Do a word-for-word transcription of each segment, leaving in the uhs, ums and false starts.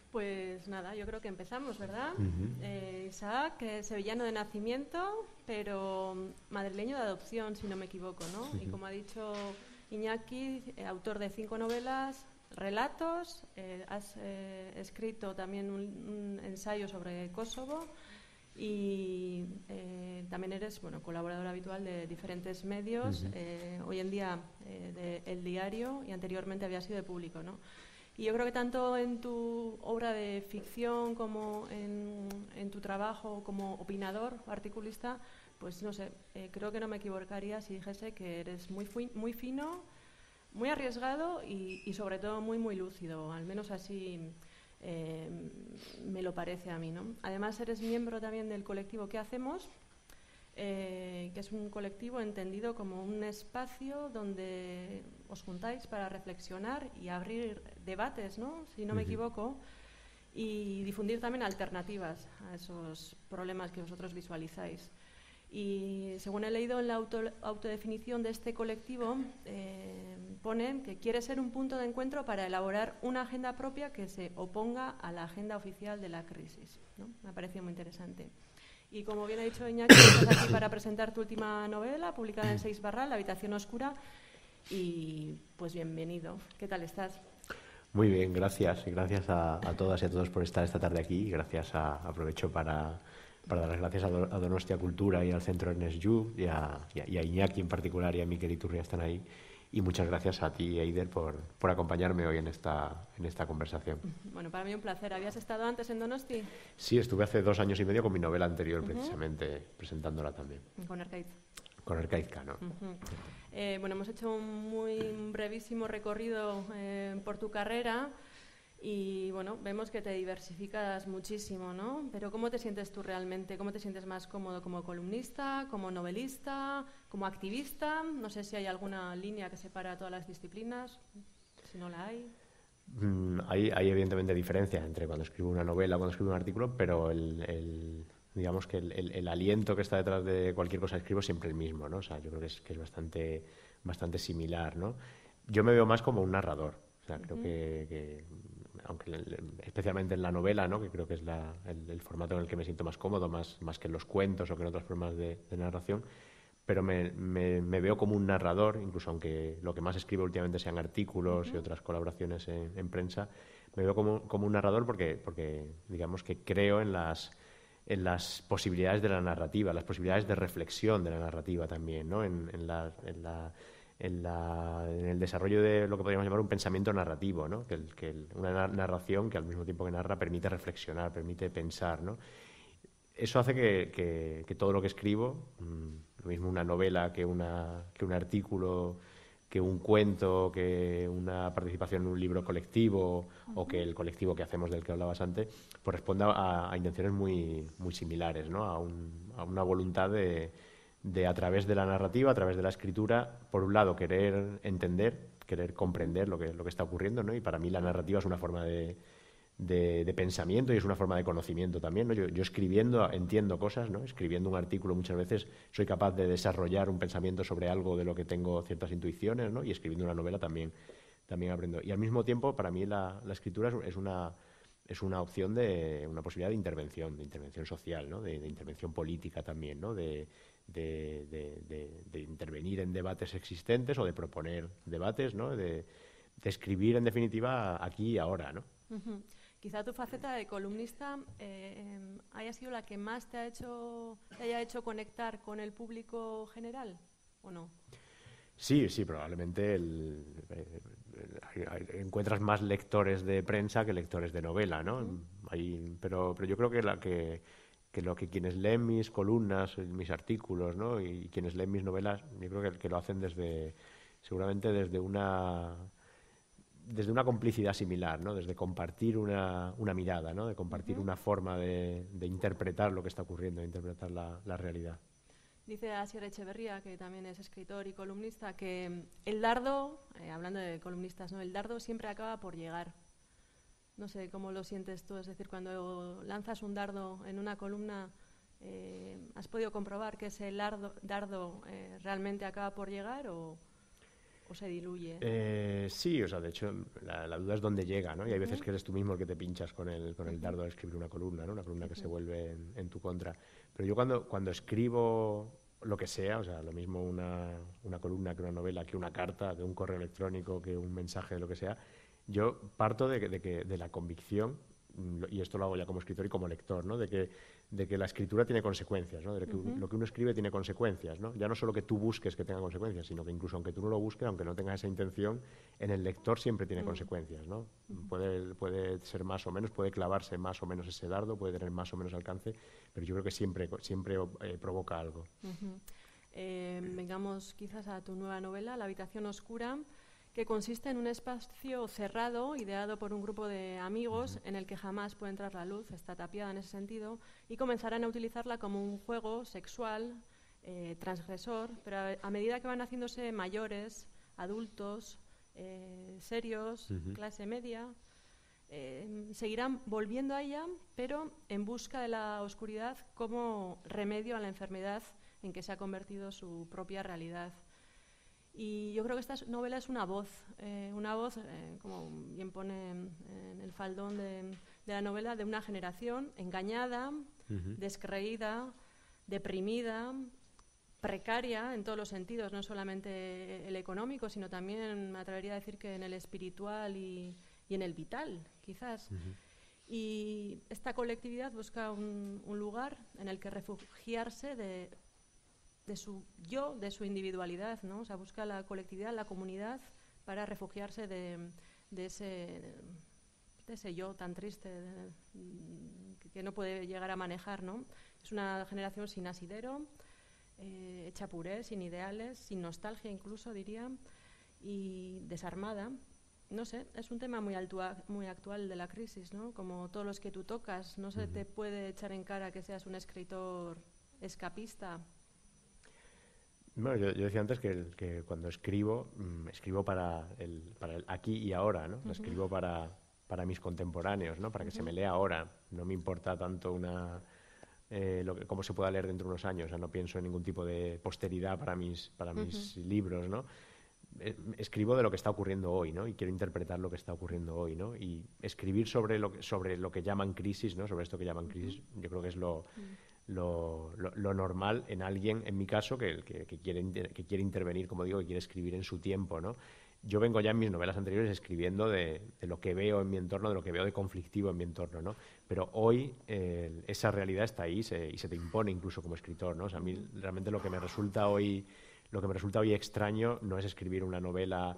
Pues nada, yo creo que empezamos, ¿verdad? Uh-huh. Eh, Isaac, eh, sevillano de nacimiento, pero madrileño de adopción, si no me equivoco, ¿no? Uh-huh. Y como ha dicho Iñaki, eh, autor de cinco novelas, relatos, eh, has eh, escrito también un, un ensayo sobre Kosovo y eh, también eres, bueno, colaborador habitual de diferentes medios, Uh-huh. eh, hoy en día eh, de El Diario y anteriormente había sido de Público, ¿no? Y yo creo que tanto en tu obra de ficción como en, en tu trabajo como opinador, articulista, pues no sé, eh, creo que no me equivocaría si dijese que eres muy, fi- muy fino, muy arriesgado y, y sobre todo muy, muy lúcido, al menos así eh, me lo parece a mí, ¿no? Además eres miembro también del colectivo ¿Qué hacemos?, Eh, que es un colectivo entendido como un espacio donde os juntáis para reflexionar y abrir debates, ¿no? Si no me Uh-huh. equivoco, y difundir también alternativas a esos problemas que vosotros visualizáis. Y según he leído en la auto, autodefinición de este colectivo, eh, ponen que quiere ser un punto de encuentro para elaborar una agenda propia que se oponga a la agenda oficial de la crisis, ¿no? Me ha parecido muy interesante. Y como bien ha dicho Iñaki, estás aquí para presentar tu última novela, publicada en Seis Barral, La habitación oscura. Y pues bienvenido. ¿Qué tal estás? Muy bien, gracias. Y gracias a, a todas y a todos por estar esta tarde aquí. Y gracias a, aprovecho para, para dar las gracias a, Do, a Donostia Cultura y al Centro Ernest Lluch y a, y, a, y a Iñaki en particular y a Miquel Iturria están ahí. Y muchas gracias a ti, Eider, por, por acompañarme hoy en esta, en esta conversación. Bueno, para mí un placer. ¿Habías estado antes en Donosti? Sí, estuve hace dos años y medio con mi novela anterior, uh-huh. precisamente, presentándola también. Con Arcaiz. Con Arcaizca, ¿no? Uh-huh. eh, bueno, hemos hecho un muy brevísimo recorrido eh, por tu carrera y, bueno, vemos que te diversificas muchísimo, ¿no? Pero ¿cómo te sientes tú realmente? ¿Cómo te sientes más cómodo como columnista, como novelista, como activista? No sé si hay alguna línea que separa todas las disciplinas, si no la hay. Mm, hay, hay evidentemente diferencia entre cuando escribo una novela o cuando escribo un artículo, pero el, el, digamos que el, el, el aliento que está detrás de cualquier cosa que escribo es siempre el mismo, ¿no? O sea, yo creo que es, que es bastante, bastante similar, ¿no? Yo me veo más como un narrador, o sea, creo uh-huh. que, que aunque especialmente en la novela, ¿no? Que creo que es la, el, el formato en el que me siento más cómodo, más, más que en los cuentos o que en otras formas de, de narración, pero me, me, me veo como un narrador, incluso aunque lo que más escribo últimamente sean artículos uh-huh. y otras colaboraciones en, en prensa, me veo como, como un narrador porque, porque digamos que creo en las, en las posibilidades de la narrativa, las posibilidades de reflexión de la narrativa también, ¿no? en, en, la, en, la, en, la, en el desarrollo de lo que podríamos llamar un pensamiento narrativo, ¿no? que, el, que el, una narración que al mismo tiempo que narra permite reflexionar, permite pensar, ¿no? Eso hace que, que, que todo lo que escribo, mmm, lo mismo una novela que, una, que un artículo, que un cuento, que una participación en un libro colectivo uh-huh. o que el colectivo que hacemos del que hablabas antes, pues responda a, a intenciones muy, muy similares, ¿no? a, un, a una voluntad de, de, a través de la narrativa, a través de la escritura, por un lado, querer entender, querer comprender lo que, lo que está ocurriendo, ¿no? Y para mí la narrativa es una forma de... De, de pensamiento y es una forma de conocimiento también, ¿no? Yo, yo escribiendo entiendo cosas, ¿no? Escribiendo un artículo muchas veces soy capaz de desarrollar un pensamiento sobre algo de lo que tengo ciertas intuiciones, ¿no? Y escribiendo una novela también, también aprendo. Y al mismo tiempo, para mí la, la escritura es, es, una, es una opción de una posibilidad de intervención, de intervención social, ¿no? De, de intervención política también, ¿no? De, de, de, de, de intervenir en debates existentes o de proponer debates, ¿no? De, de escribir, en definitiva, aquí y ahora, ¿no? Uh-huh. Quizá tu faceta de columnista eh, eh, haya sido la que más te ha hecho, te haya hecho conectar con el público general, ¿o no? Sí, sí, probablemente el, eh, hay, hay, encuentras más lectores de prensa que lectores de novela, ¿no? Uh-huh. Hay, pero, pero yo creo que, la, que, que lo que quienes leen mis columnas, mis artículos, ¿no? Y quienes leen mis novelas, yo creo que, que lo hacen desde, seguramente desde una... desde una complicidad similar, ¿no? Desde compartir una, una mirada, ¿no? De compartir uh-huh. una forma de, de interpretar lo que está ocurriendo, de interpretar la, la realidad. Dice Asier Echeverría, que también es escritor y columnista, que el dardo, eh, hablando de columnistas, ¿no? El dardo siempre acaba por llegar. No sé cómo lo sientes tú, es decir, cuando lanzas un dardo en una columna, eh, ¿has podido comprobar que ese lardo, dardo eh, realmente acaba por llegar o...? o se diluye? Eh, sí, o sea, de hecho, la, la duda es dónde llega, ¿no? Y hay uh-huh. veces que eres tú mismo el que te pinchas con el, con el uh-huh. dardo de escribir una columna, ¿no? Una columna uh-huh. que se vuelve en, en tu contra. Pero yo cuando, cuando escribo lo que sea, o sea, lo mismo una, una columna que una novela, que una carta, que un correo electrónico, que un mensaje, de lo que sea, yo parto de, de, que, de la convicción, y esto lo hago ya como escritor y como lector, ¿no? De que, de que la escritura tiene consecuencias, ¿no? De que uh-huh. lo que uno escribe tiene consecuencias, ¿no? Ya no solo que tú busques que tenga consecuencias, sino que incluso aunque tú no lo busques, aunque no tengas esa intención, en el lector siempre tiene uh-huh. consecuencias, ¿no? Uh-huh. Puede, puede ser más o menos, puede clavarse más o menos ese dardo, puede tener más o menos alcance, pero yo creo que siempre, siempre eh, provoca algo. Uh-huh. eh, vengamos quizás a tu nueva novela, La habitación oscura, que consiste en un espacio cerrado, ideado por un grupo de amigos, uh-huh. en el que jamás puede entrar la luz, está tapiada en ese sentido, y comenzarán a utilizarla como un juego sexual, eh, transgresor, pero a, a medida que van haciéndose mayores, adultos, eh, serios, uh-huh. clase media, eh, seguirán volviendo a ella, pero en busca de la oscuridad como remedio a la enfermedad en que se ha convertido su propia realidad. Y yo creo que esta novela es una voz, eh, una voz, eh, como bien pone en, en el faldón de, de la novela, de una generación engañada, uh-huh. descreída, deprimida, precaria en todos los sentidos, no solamente el económico, sino también, me atrevería a decir que en el espiritual y, y en el vital, quizás. Uh-huh. Y esta colectividad busca un, un lugar en el que refugiarse de... de su yo, de su individualidad, ¿no? O sea, busca la colectividad, la comunidad, para refugiarse de, de, ese, de ese yo tan triste de, que no puede llegar a manejar, ¿no? Es una generación sin asidero, eh, hecha puré, sin ideales, sin nostalgia incluso, diría, y desarmada. No sé, es un tema muy, altua, muy actual de la crisis, ¿no? Como todos los que tú tocas, no se uh-huh. te puede echar en cara que seas un escritor escapista. Bueno, yo, yo decía antes que, que cuando escribo, mmm, escribo para el, para el aquí y ahora, ¿no? Uh-huh. Escribo para, para mis contemporáneos, ¿no? Para que uh-huh. se me lea ahora. No me importa tanto una eh, lo que, cómo se pueda leer dentro de unos años. O sea, no pienso en ningún tipo de posteridad para mis, para uh-huh. mis libros, ¿no? Eh, escribo de lo que está ocurriendo hoy, ¿no? Y quiero interpretar lo que está ocurriendo hoy, ¿no? Y escribir sobre lo que, sobre lo que llaman crisis, ¿no? Sobre esto que llaman crisis, uh-huh. yo creo que es lo... Uh-huh. Lo, lo, lo normal en alguien, en mi caso, que, que, que, quiere, que quiere intervenir, como digo, que quiere escribir en su tiempo, ¿no? Yo vengo ya en mis novelas anteriores escribiendo de, de lo que veo en mi entorno, de lo que veo de conflictivo en mi entorno, ¿no? Pero hoy eh, esa realidad está ahí se, y se te impone incluso como escritor, ¿no? O sea, a mí realmente lo que me resulta hoy, lo que me resulta hoy extraño no es escribir una novela...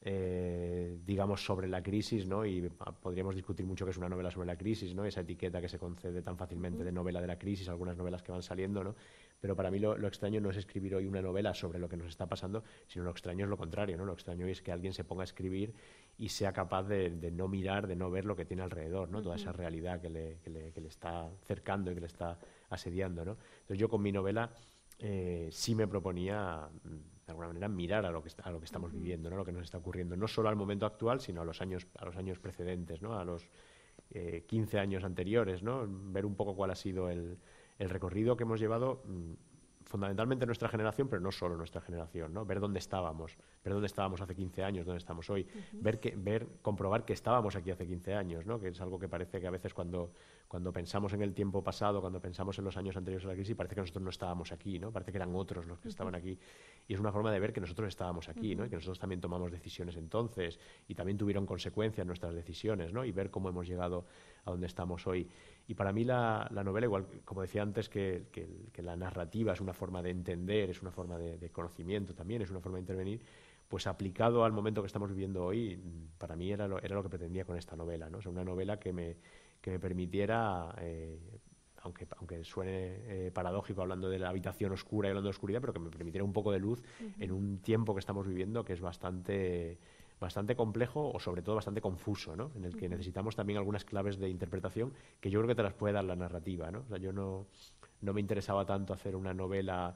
Eh, digamos sobre la crisis, ¿no? Y podríamos discutir mucho qué es una novela sobre la crisis, ¿no? Esa etiqueta que se concede tan fácilmente de novela de la crisis, algunas novelas que van saliendo, ¿no? Pero para mí lo, lo extraño no es escribir hoy una novela sobre lo que nos está pasando, sino lo extraño es lo contrario, ¿no? Lo extraño es que alguien se ponga a escribir y sea capaz de, de no mirar, de no ver lo que tiene alrededor, ¿no? Uh-huh. Toda esa realidad que le, que, le, que le está cercando y que le está asediando, ¿no? Entonces yo con mi novela eh, sí me proponía... de alguna manera mirar a lo que, está, a lo que estamos uh-huh. viviendo, ¿no? A lo que nos está ocurriendo, no solo al momento actual, sino a los años, a los años precedentes, ¿no? A los eh, quince años anteriores, ¿no? Ver un poco cuál ha sido el, el recorrido que hemos llevado, mmm, fundamentalmente nuestra generación, pero no solo nuestra generación, ¿no? Ver dónde estábamos, ver dónde estábamos hace quince años, dónde estamos hoy, uh-huh. ver, que, ver, comprobar que estábamos aquí hace quince años, ¿no? Que es algo que parece que a veces cuando, cuando pensamos en el tiempo pasado, cuando pensamos en los años anteriores a la crisis, parece que nosotros no estábamos aquí, ¿no? Parece que eran otros los que uh-huh. estaban aquí. Y es una forma de ver que nosotros estábamos aquí, uh-huh. ¿no? Y que nosotros también tomamos decisiones entonces y también tuvieron consecuencias nuestras decisiones, ¿no? Y ver cómo hemos llegado a donde estamos hoy. Y para mí la, la novela, igual como decía antes, que, que, que la narrativa es una forma de entender, es una forma de, de conocimiento también, es una forma de intervenir, pues aplicado al momento que estamos viviendo hoy, para mí era lo, era lo que pretendía con esta novela, ¿no? O sea, una novela que me, que me permitiera, eh, aunque, aunque suene eh, paradójico hablando de la habitación oscura y hablando de oscuridad, pero que me permitiera un poco de luz uh-huh. en un tiempo que estamos viviendo que es bastante... bastante complejo o sobre todo bastante confuso, ¿no? En el que uh-huh. necesitamos también algunas claves de interpretación que yo creo que te las puede dar la narrativa, ¿no? O sea, yo no, no me interesaba tanto hacer una novela,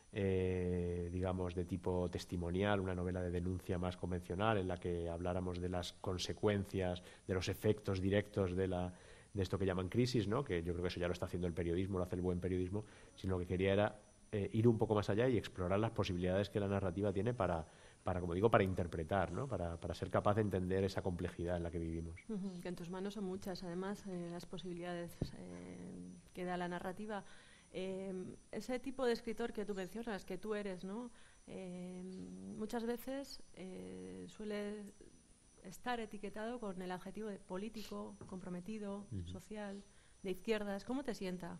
eh, digamos, de tipo testimonial, una novela de denuncia más convencional en la que habláramos de las consecuencias, de los efectos directos de la de esto que llaman crisis, ¿no? Que yo creo que eso ya lo está haciendo el periodismo, lo hace el buen periodismo, sino lo que quería era eh, ir un poco más allá y explorar las posibilidades que la narrativa tiene para para, como digo, para interpretar, ¿no? Para, para ser capaz de entender esa complejidad en la que vivimos. Uh-huh, que en tus manos son muchas, además, eh, las posibilidades eh, que da la narrativa. Eh, ese tipo de escritor que tú mencionas, que tú eres, ¿no? Eh, muchas veces eh, suele estar etiquetado con el adjetivo de político, comprometido, uh-huh. social, de izquierdas. ¿Cómo te sienta?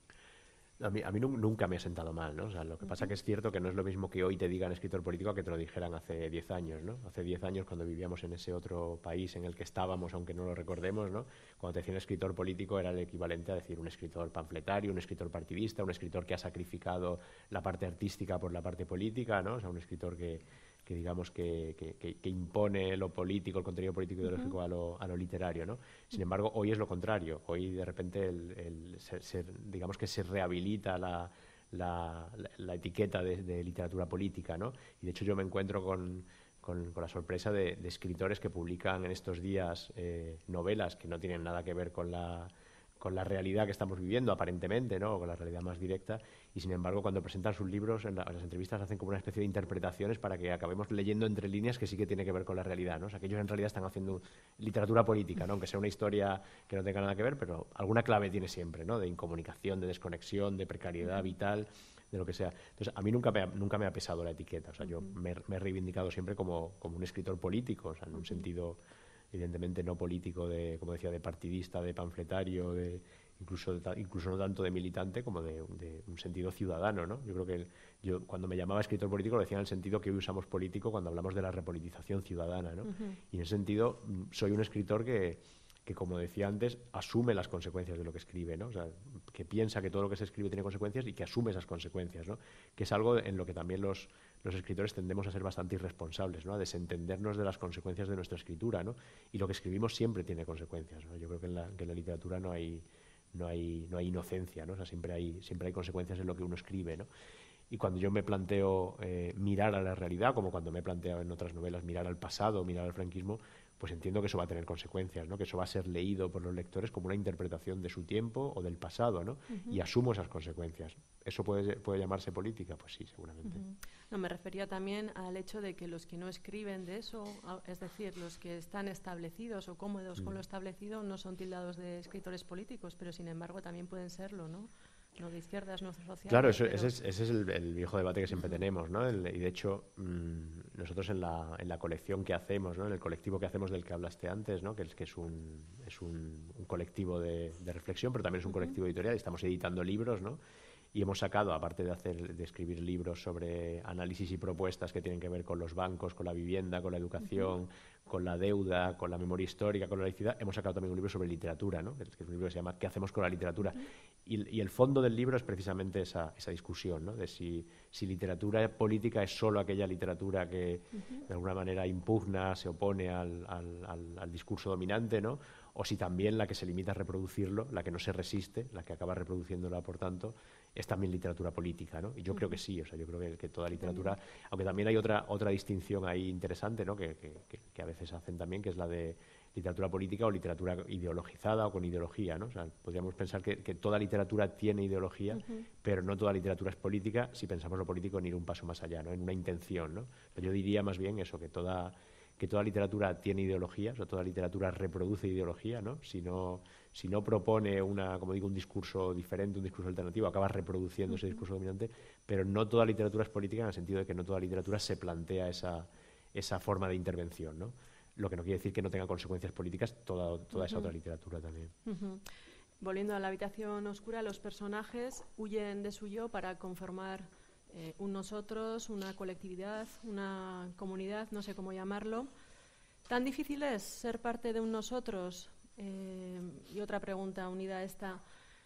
A mí, a mí nunca me ha sentado mal, ¿no? O sea, lo que pasa que es cierto que no es lo mismo que hoy te digan escritor político a que te lo dijeran hace diez años, ¿no? Hace diez años, cuando vivíamos en ese otro país en el que estábamos, aunque no lo recordemos, ¿no? Cuando te decían escritor político era el equivalente a decir un escritor panfletario, un escritor partidista, un escritor que ha sacrificado la parte artística por la parte política, ¿no? O sea, un escritor que, que digamos que, que, que, que impone lo político, el contenido político ideológico uh-huh. a, lo, a lo literario, ¿no? Sin embargo, hoy es lo contrario. Hoy, de repente, el, el, se, se, digamos que se rehabilita La, la, la etiqueta de, de literatura política, ¿no? Y de hecho yo me encuentro con, con, con la sorpresa de, de escritores que publican en estos días eh, novelas que no tienen nada que ver con la, con la realidad que estamos viviendo, aparentemente, ¿no? O con la realidad más directa, y sin embargo cuando presentan sus libros en, la, en las entrevistas hacen como una especie de interpretaciones para que acabemos leyendo entre líneas que sí que tiene que ver con la realidad, ¿no? O sea, que ellos en realidad están haciendo literatura política, ¿no? Aunque sea una historia que no tenga nada que ver, pero alguna clave tiene siempre, ¿no? De incomunicación, de desconexión, de precariedad vital, de lo que sea. Entonces, a mí nunca me ha, nunca me ha pesado la etiqueta, o sea, yo me, me he reivindicado siempre como, como un escritor político, o sea, en un sentido evidentemente no político, de, como decía, de partidista, de panfletario, de, incluso, incluso no tanto de militante como de, de un sentido ciudadano, ¿no? Yo creo que el, yo cuando me llamaba escritor político lo decía en el sentido que hoy usamos político cuando hablamos de la repolitización ciudadana, ¿no? Uh-huh. Y en ese sentido soy un escritor que, que, como decía antes, asume las consecuencias de lo que escribe, ¿no? O sea, que piensa que todo lo que se escribe tiene consecuencias y que asume esas consecuencias, ¿no? Que es algo en lo que también los, los escritores tendemos a ser bastante irresponsables, ¿no? A desentendernos de las consecuencias de nuestra escritura, ¿no? Y lo que escribimos siempre tiene consecuencias, ¿no? Yo creo que en la, que en la literatura no hay, no hay, no hay inocencia, ¿no? O sea, siempre hay, siempre hay consecuencias en lo que uno escribe, ¿no? Y cuando yo me planteo eh, mirar a la realidad, como cuando me he planteado en otras novelas mirar al pasado, mirar al franquismo, pues entiendo que eso va a tener consecuencias, ¿no? Que eso va a ser leído por los lectores como una interpretación de su tiempo o del pasado, ¿no? Uh-huh. Y asumo esas consecuencias. ¿Eso puede, puede llamarse política? Pues sí, seguramente. Uh-huh. No, me refería también al hecho de que los que no escriben de eso, es decir, los que están establecidos o cómodos uh-huh. con lo establecido, no son tildados de escritores políticos, pero sin embargo también pueden serlo, ¿no? No de izquierdas, no sociales. Claro, eso, pero... ese es, ese es el, el viejo debate que siempre uh-huh. tenemos, ¿no? El, y de hecho, mmm, nosotros en la, en la colección que hacemos, ¿no? En el colectivo que hacemos del que hablaste antes, ¿no? Que es, que es, un, es un, un colectivo de, de reflexión, pero también es un uh-huh. colectivo editorial y estamos editando libros, ¿no? Y hemos sacado, aparte de hacer, de escribir libros sobre análisis y propuestas que tienen que ver con los bancos, con la vivienda, con la educación, uh-huh. con la deuda, con la memoria histórica, con la laicidad, hemos sacado también un libro sobre literatura, ¿no? Que es un libro que se llama ¿Qué hacemos con la literatura? Uh-huh. Y, y el fondo del libro es precisamente esa, esa discusión, ¿no? De si, si literatura política es solo aquella literatura que uh-huh. de alguna manera impugna, se opone al, al, al, al discurso dominante, ¿no? O si también la que se limita a reproducirlo, la que no se resiste, la que acaba reproduciéndola, por tanto, es también literatura política, ¿no? Y yo uh-huh. creo que sí, o sea, yo creo que, que toda literatura, uh-huh. aunque también hay otra otra distinción ahí interesante, ¿no? Que, que, que a veces hacen también, que es la de literatura política o literatura ideologizada o con ideología, ¿no? O sea, podríamos pensar que, que toda literatura tiene ideología, uh-huh. pero no toda literatura es política si pensamos lo político en ir un paso más allá, ¿no? En una intención, ¿no? Pero yo diría más bien eso, que toda que toda literatura tiene ideología, o sea, toda literatura reproduce ideología, ¿no? Si no, si no propone una, como digo, un discurso diferente, un discurso alternativo, acaba reproduciendo uh-huh. ese discurso dominante, pero no toda literatura es política en el sentido de que no toda literatura se plantea esa, esa forma de intervención, ¿no? Lo que no quiere decir que no tenga consecuencias políticas toda, toda uh-huh. esa otra literatura también. Uh-huh. Volviendo a la habitación oscura, los personajes huyen de su yo para conformar Eh, un nosotros, una colectividad, una comunidad, no sé cómo llamarlo. ¿Tan difícil es ser parte de un nosotros? Eh, y otra pregunta unida a esta.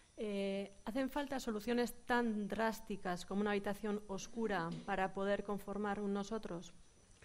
Eh, ¿Hacen falta soluciones tan drásticas como una habitación oscura para poder conformar un nosotros?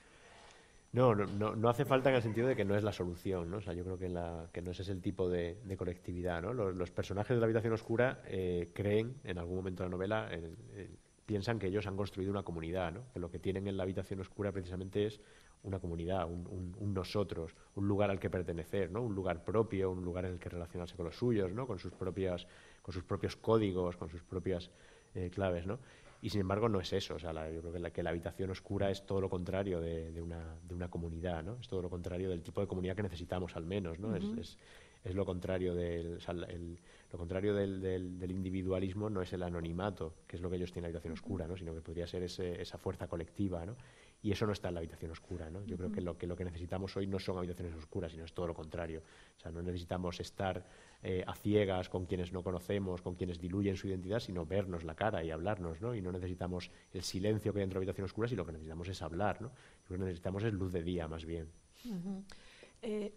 No, no, no, no hace falta en el sentido de que no es la solución, ¿no? O sea, yo creo que, la, que no ese es el tipo de, de colectividad, ¿no? Los, los personajes de la habitación oscura eh, creen, en algún momento de la novela, el, el, piensan que ellos han construido una comunidad, ¿no? Que lo que tienen en la habitación oscura precisamente es una comunidad, un, un, un nosotros, un lugar al que pertenecer, ¿no? Un lugar propio, un lugar en el que relacionarse con los suyos, ¿no? Con sus propias, con sus propios códigos, con sus propias eh, claves, ¿no? Y sin embargo no es eso, o sea, la, yo creo que la, que la habitación oscura es todo lo contrario de, de, una, de una comunidad, ¿no? Es todo lo contrario del tipo de comunidad que necesitamos al menos, ¿no? Uh-huh. es, es, es lo contrario del, o sea, el, lo contrario del, del, del individualismo no es el anonimato, que es lo que ellos tienen en la habitación uh-huh. oscura, ¿no? Sino que podría ser ese, esa fuerza colectiva, ¿no? Y eso no está en la habitación oscura, ¿no? Yo uh-huh. creo que lo, que lo que necesitamos hoy no son habitaciones oscuras, sino es todo lo contrario. O sea, no necesitamos estar eh, a ciegas con quienes no conocemos, con quienes diluyen su identidad, sino vernos la cara y hablarnos, ¿no? Y no necesitamos el silencio que hay dentro de la habitación oscura, sino lo que necesitamos es hablar, ¿no? Lo que necesitamos es luz de día, más bien. Uh-huh. eh,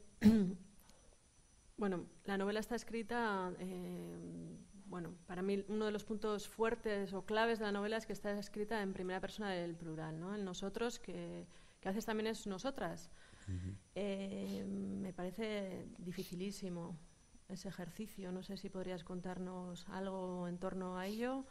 bueno, la novela está escrita... Eh, Bueno, para mí uno de los puntos fuertes o claves de la novela es que está escrita en primera persona del plural, ¿no? El nosotros, que, que a veces también es nosotras. Uh-huh. eh, me parece dificilísimo ese ejercicio. No sé si podrías contarnos algo en torno a ello.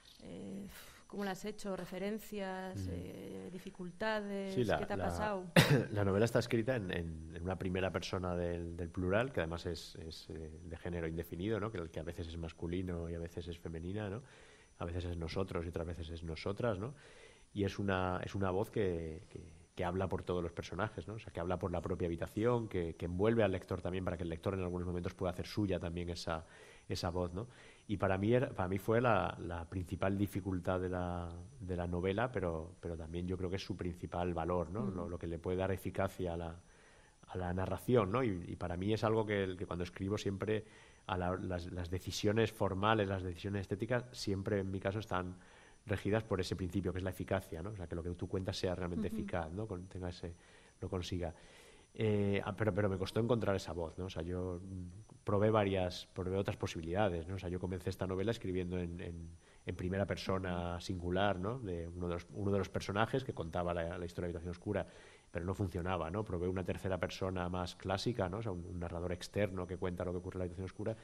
Eh, ¿Cómo lo has hecho? ¿Referencias? Uh-huh. eh, ¿Dificultades? Sí, la, ¿Qué te ha la, pasado? La novela está escrita en, en, en una primera persona del, del plural, que además es, es eh, de género indefinido, ¿no? que, que a veces es masculino y a veces es femenina, ¿no? A veces es nosotros y otras veces es nosotras, ¿no? Y es una, es una voz que, que, que habla por todos los personajes, ¿no? O sea, que habla por la propia habitación, que, que envuelve al lector también para que el lector en algunos momentos pueda hacer suya también esa, esa voz, ¿no? Y para mí, era, para mí fue la, la principal dificultad de la, de la novela, pero, pero también yo creo que es su principal valor, ¿no? Mm. Lo, lo que le puede dar eficacia a la, a la narración, ¿no? Y, y para mí es algo que, que cuando escribo siempre, a la, las, las decisiones formales, las decisiones estéticas, siempre en mi caso están regidas por ese principio, que es la eficacia, ¿no? O sea, que lo que tú cuentas sea realmente uh-huh. eficaz, ¿no? Con, tenga ese, lo consiga. Eh, pero, pero me costó encontrar esa voz, ¿no? O sea, yo probé varias, probé otras posibilidades, ¿no? O sea, yo comencé esta novela escribiendo en, en, en primera persona singular, ¿no? De uno de los, uno de los personajes que contaba la, la historia de Habitación Oscura, pero no funcionaba, ¿no? Probé una tercera persona más clásica, ¿no? O sea, un, un narrador externo que cuenta lo que ocurre en la Habitación Oscura,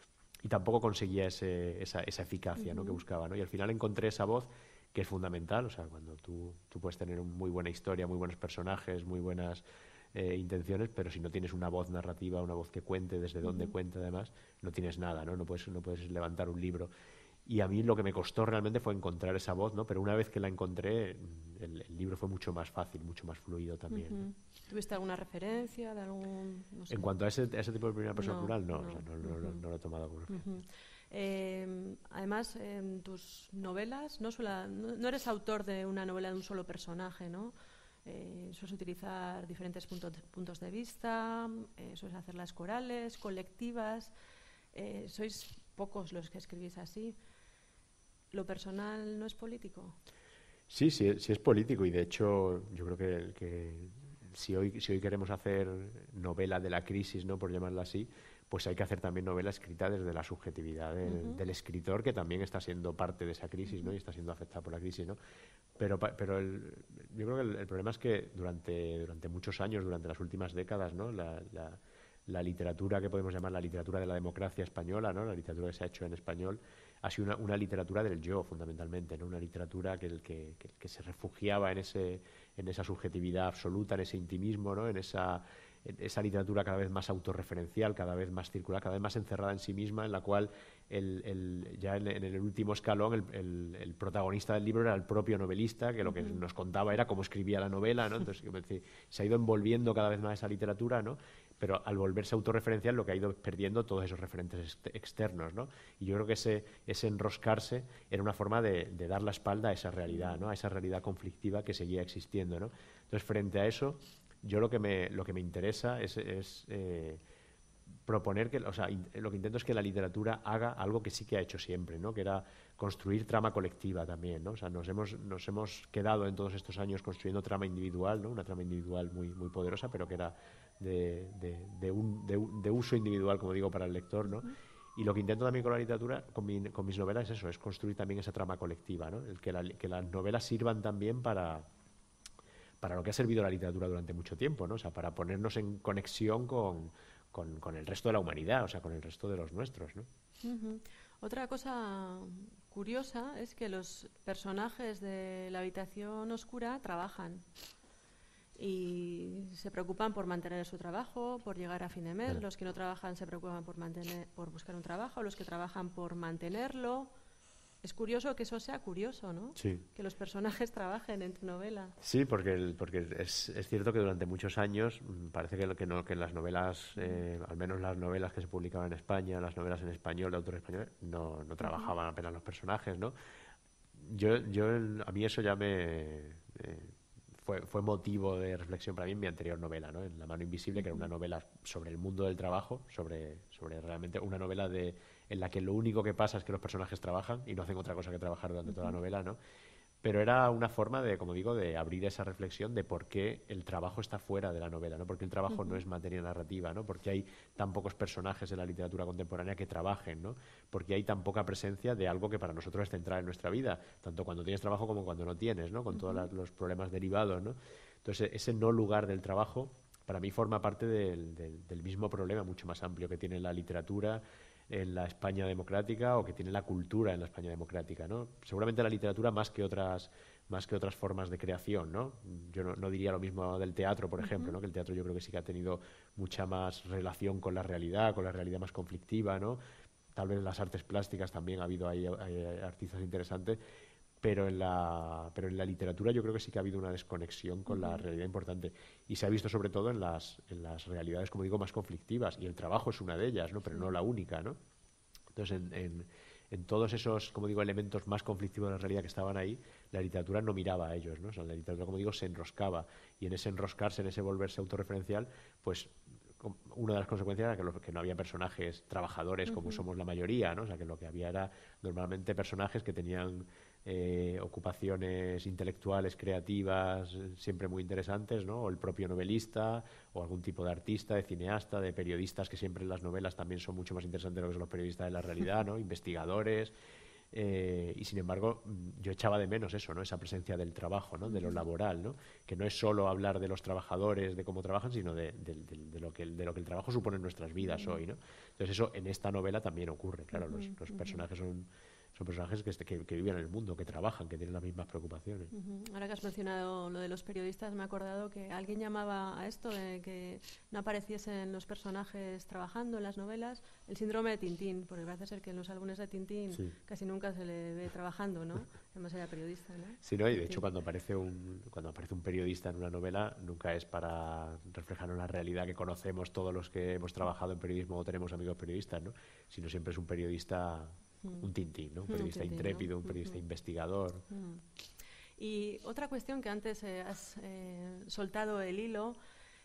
y tampoco conseguía ese, esa, esa eficacia, uh-huh. ¿no? que buscaba, ¿no? Y al final encontré esa voz que es fundamental, o sea, cuando tú, tú puedes tener una muy buena historia, muy buenos personajes, muy buenas eh, intenciones, pero si no tienes una voz narrativa, una voz que cuente, desde uh-huh. dónde cuente además, no tienes nada, ¿no? No puedes, no puedes levantar un libro. Y a mí lo que me costó realmente fue encontrar esa voz, ¿no? Pero una vez que la encontré, el, el libro fue mucho más fácil, mucho más fluido también. Uh-huh. ¿no? ¿Tuviste alguna referencia de algún...? No sé. En cuanto a ese, a ese tipo de primera persona no, plural, no, no, o sea, no, no, uh-huh. no, no lo he tomado como referencia. Uh-huh. Eh, además, en tus novelas no, suela, no, no eres autor de una novela de un solo personaje, ¿no? Eh, sueles utilizar diferentes puntos de, puntos de vista, eh, sueles hacerlas corales, colectivas. Eh, sois pocos los que escribís así. ¿Lo personal no es político? Sí, sí, sí es político, y de hecho yo creo que, que si, hoy, si hoy queremos hacer novela de la crisis, ¿no? Por llamarla así, pues hay que hacer también novela escrita desde la subjetividad del, uh-huh. del escritor, que también está siendo parte de esa crisis, uh-huh. ¿no? Y está siendo afectado por la crisis, ¿no? Pero, pero el, yo creo que el, el problema es que durante, durante muchos años, durante las últimas décadas, ¿no? La, la, la literatura que podemos llamar la literatura de la democracia española, ¿no? La literatura que se ha hecho en español, ha sido una, una literatura del yo, fundamentalmente, ¿no? Una literatura que, que, que, que se refugiaba en, ese, en esa subjetividad absoluta, en ese intimismo, ¿no? En esa, en esa literatura cada vez más autorreferencial, cada vez más circular, cada vez más encerrada en sí misma, en la cual el, el, ya en, en el último escalón el, el, el protagonista del libro era el propio novelista, que lo que uh-huh. nos contaba era cómo escribía la novela, ¿no? Entonces se ha ido envolviendo cada vez más esa literatura, ¿no? Pero al volverse autorreferencial lo que ha ido perdiendo todos esos referentes externos, ¿no? Y yo creo que ese, ese enroscarse era una forma de, de dar la espalda a esa realidad, ¿no? A esa realidad conflictiva que seguía existiendo, ¿no? Entonces, frente a eso, yo lo que me, lo que me interesa es, es eh, proponer que, o sea, in, lo que intento es que la literatura haga algo que sí que ha hecho siempre, ¿no? Que era construir trama colectiva también, ¿no? O sea, nos hemos, nos hemos quedado en todos estos años construyendo trama individual, ¿no? Una trama individual muy, muy poderosa, pero que era de, de, de, un, de, de uso individual, como digo, para el lector, ¿no? Y lo que intento también con la literatura, con, mi, con mis novelas, es eso, es construir también esa trama colectiva, ¿no? El que, la, que las novelas sirvan también para, para lo que ha servido la literatura durante mucho tiempo, ¿no? O sea, para ponernos en conexión con, con, con el resto de la humanidad, o sea, con el resto de los nuestros, ¿no? Uh-huh. Otra cosa curiosa es que los personajes de la Habitación Oscura trabajan y se preocupan por mantener su trabajo, por llegar a fin de mes. Vale. Los que no trabajan se preocupan por mantener, por buscar un trabajo, los que trabajan por mantenerlo. es curioso que eso sea curioso, ¿no? Sí. Que los personajes trabajen en tu novela. Sí, porque, el, porque es, es cierto que durante muchos años mm, parece que, lo- que, no, que las novelas, eh, al menos las novelas que se publicaban en España, las novelas en español de autores españoles, no, no trabajaban apenas los personajes, ¿no? Yo, yo, el- a mí eso ya me... eh, fue, fue motivo de reflexión para mí en mi anterior novela, ¿no? En La mano invisible, que era una novela sobre el mundo del trabajo, sobre, sobre realmente una novela de, en la que lo único que pasa es que los personajes trabajan y no hacen otra cosa que trabajar durante toda la novela, ¿no? Pero era una forma de, como digo, de abrir esa reflexión de por qué el trabajo está fuera de la novela, ¿no? Porque el trabajo Uh-huh. no es materia narrativa, ¿no? Porque hay tan pocos personajes en la literatura contemporánea que trabajen, ¿no? Porque hay tan poca presencia de algo que para nosotros es central en nuestra vida, tanto cuando tienes trabajo como cuando no tienes, ¿no? Con uh-huh. todos los problemas derivados, ¿no? Entonces, ese no lugar del trabajo, para mí forma parte del, del, del mismo problema mucho más amplio que tiene la literatura en la España democrática o que tiene la cultura en la España democrática, ¿no? Seguramente la literatura más que otras más que otras formas de creación, ¿no? Yo no, no diría lo mismo del teatro, por ejemplo, ¿no? Que el teatro yo creo que sí que ha tenido mucha más relación con la realidad, con la realidad más conflictiva, ¿no? Tal vez en las artes plásticas también ha habido ahí, hay artistas interesantes, pero en la pero en la literatura yo creo que sí que ha habido una desconexión con uh-huh. la realidad importante y se ha visto sobre todo en las en las realidades, como digo, más conflictivas, y el trabajo es una de ellas, ¿no? Pero sí. no la única, ¿no? Entonces en, en, en todos esos, como digo, elementos más conflictivos de la realidad que estaban ahí, la literatura no miraba a ellos, ¿no? O sea, la literatura, como digo, se enroscaba, y en ese enroscarse, en ese volverse autorreferencial, pues una de las consecuencias era que, los, que no había personajes trabajadores como uh-huh. somos la mayoría, ¿no? O sea, que lo que había era normalmente personajes que tenían eh, ocupaciones intelectuales, creativas, siempre muy interesantes, ¿no? O el propio novelista, o algún tipo de artista, de cineasta, de periodistas, que siempre en las novelas también son mucho más interesantes de lo que son los periodistas de la realidad, ¿no? Investigadores. Eh, y sin embargo yo echaba de menos eso, ¿no? Esa presencia del trabajo, ¿no? De lo laboral, ¿no? Que no es solo hablar de los trabajadores, de cómo trabajan, sino de, de, de, de, lo, que el, de lo que el trabajo supone en nuestras vidas uh-huh. hoy, ¿no? Entonces eso en esta novela también ocurre, claro, uh-huh. los, los personajes son son personajes que, que, que viven en el mundo, que trabajan, que tienen las mismas preocupaciones. Uh-huh. Ahora que has mencionado lo de los periodistas, me he acordado que alguien llamaba a esto de que no apareciesen los personajes trabajando en las novelas el síndrome de Tintín, porque parece ser que en los álbumes de Tintín sí. casi nunca se le ve trabajando, ¿no? Además era periodista, ¿no? Sí, ¿no? Y de Tintín. hecho cuando aparece un cuando aparece un periodista en una novela nunca es para reflejar la realidad que conocemos todos los que hemos trabajado en periodismo o tenemos amigos periodistas, ¿no? Sino siempre es un periodista, un Tintín, ¿no? Un periodista un tintín, intrépido, ¿no? Un periodista uh-huh. investigador. Uh-huh. Y otra cuestión que antes eh, has eh, soltado el hilo,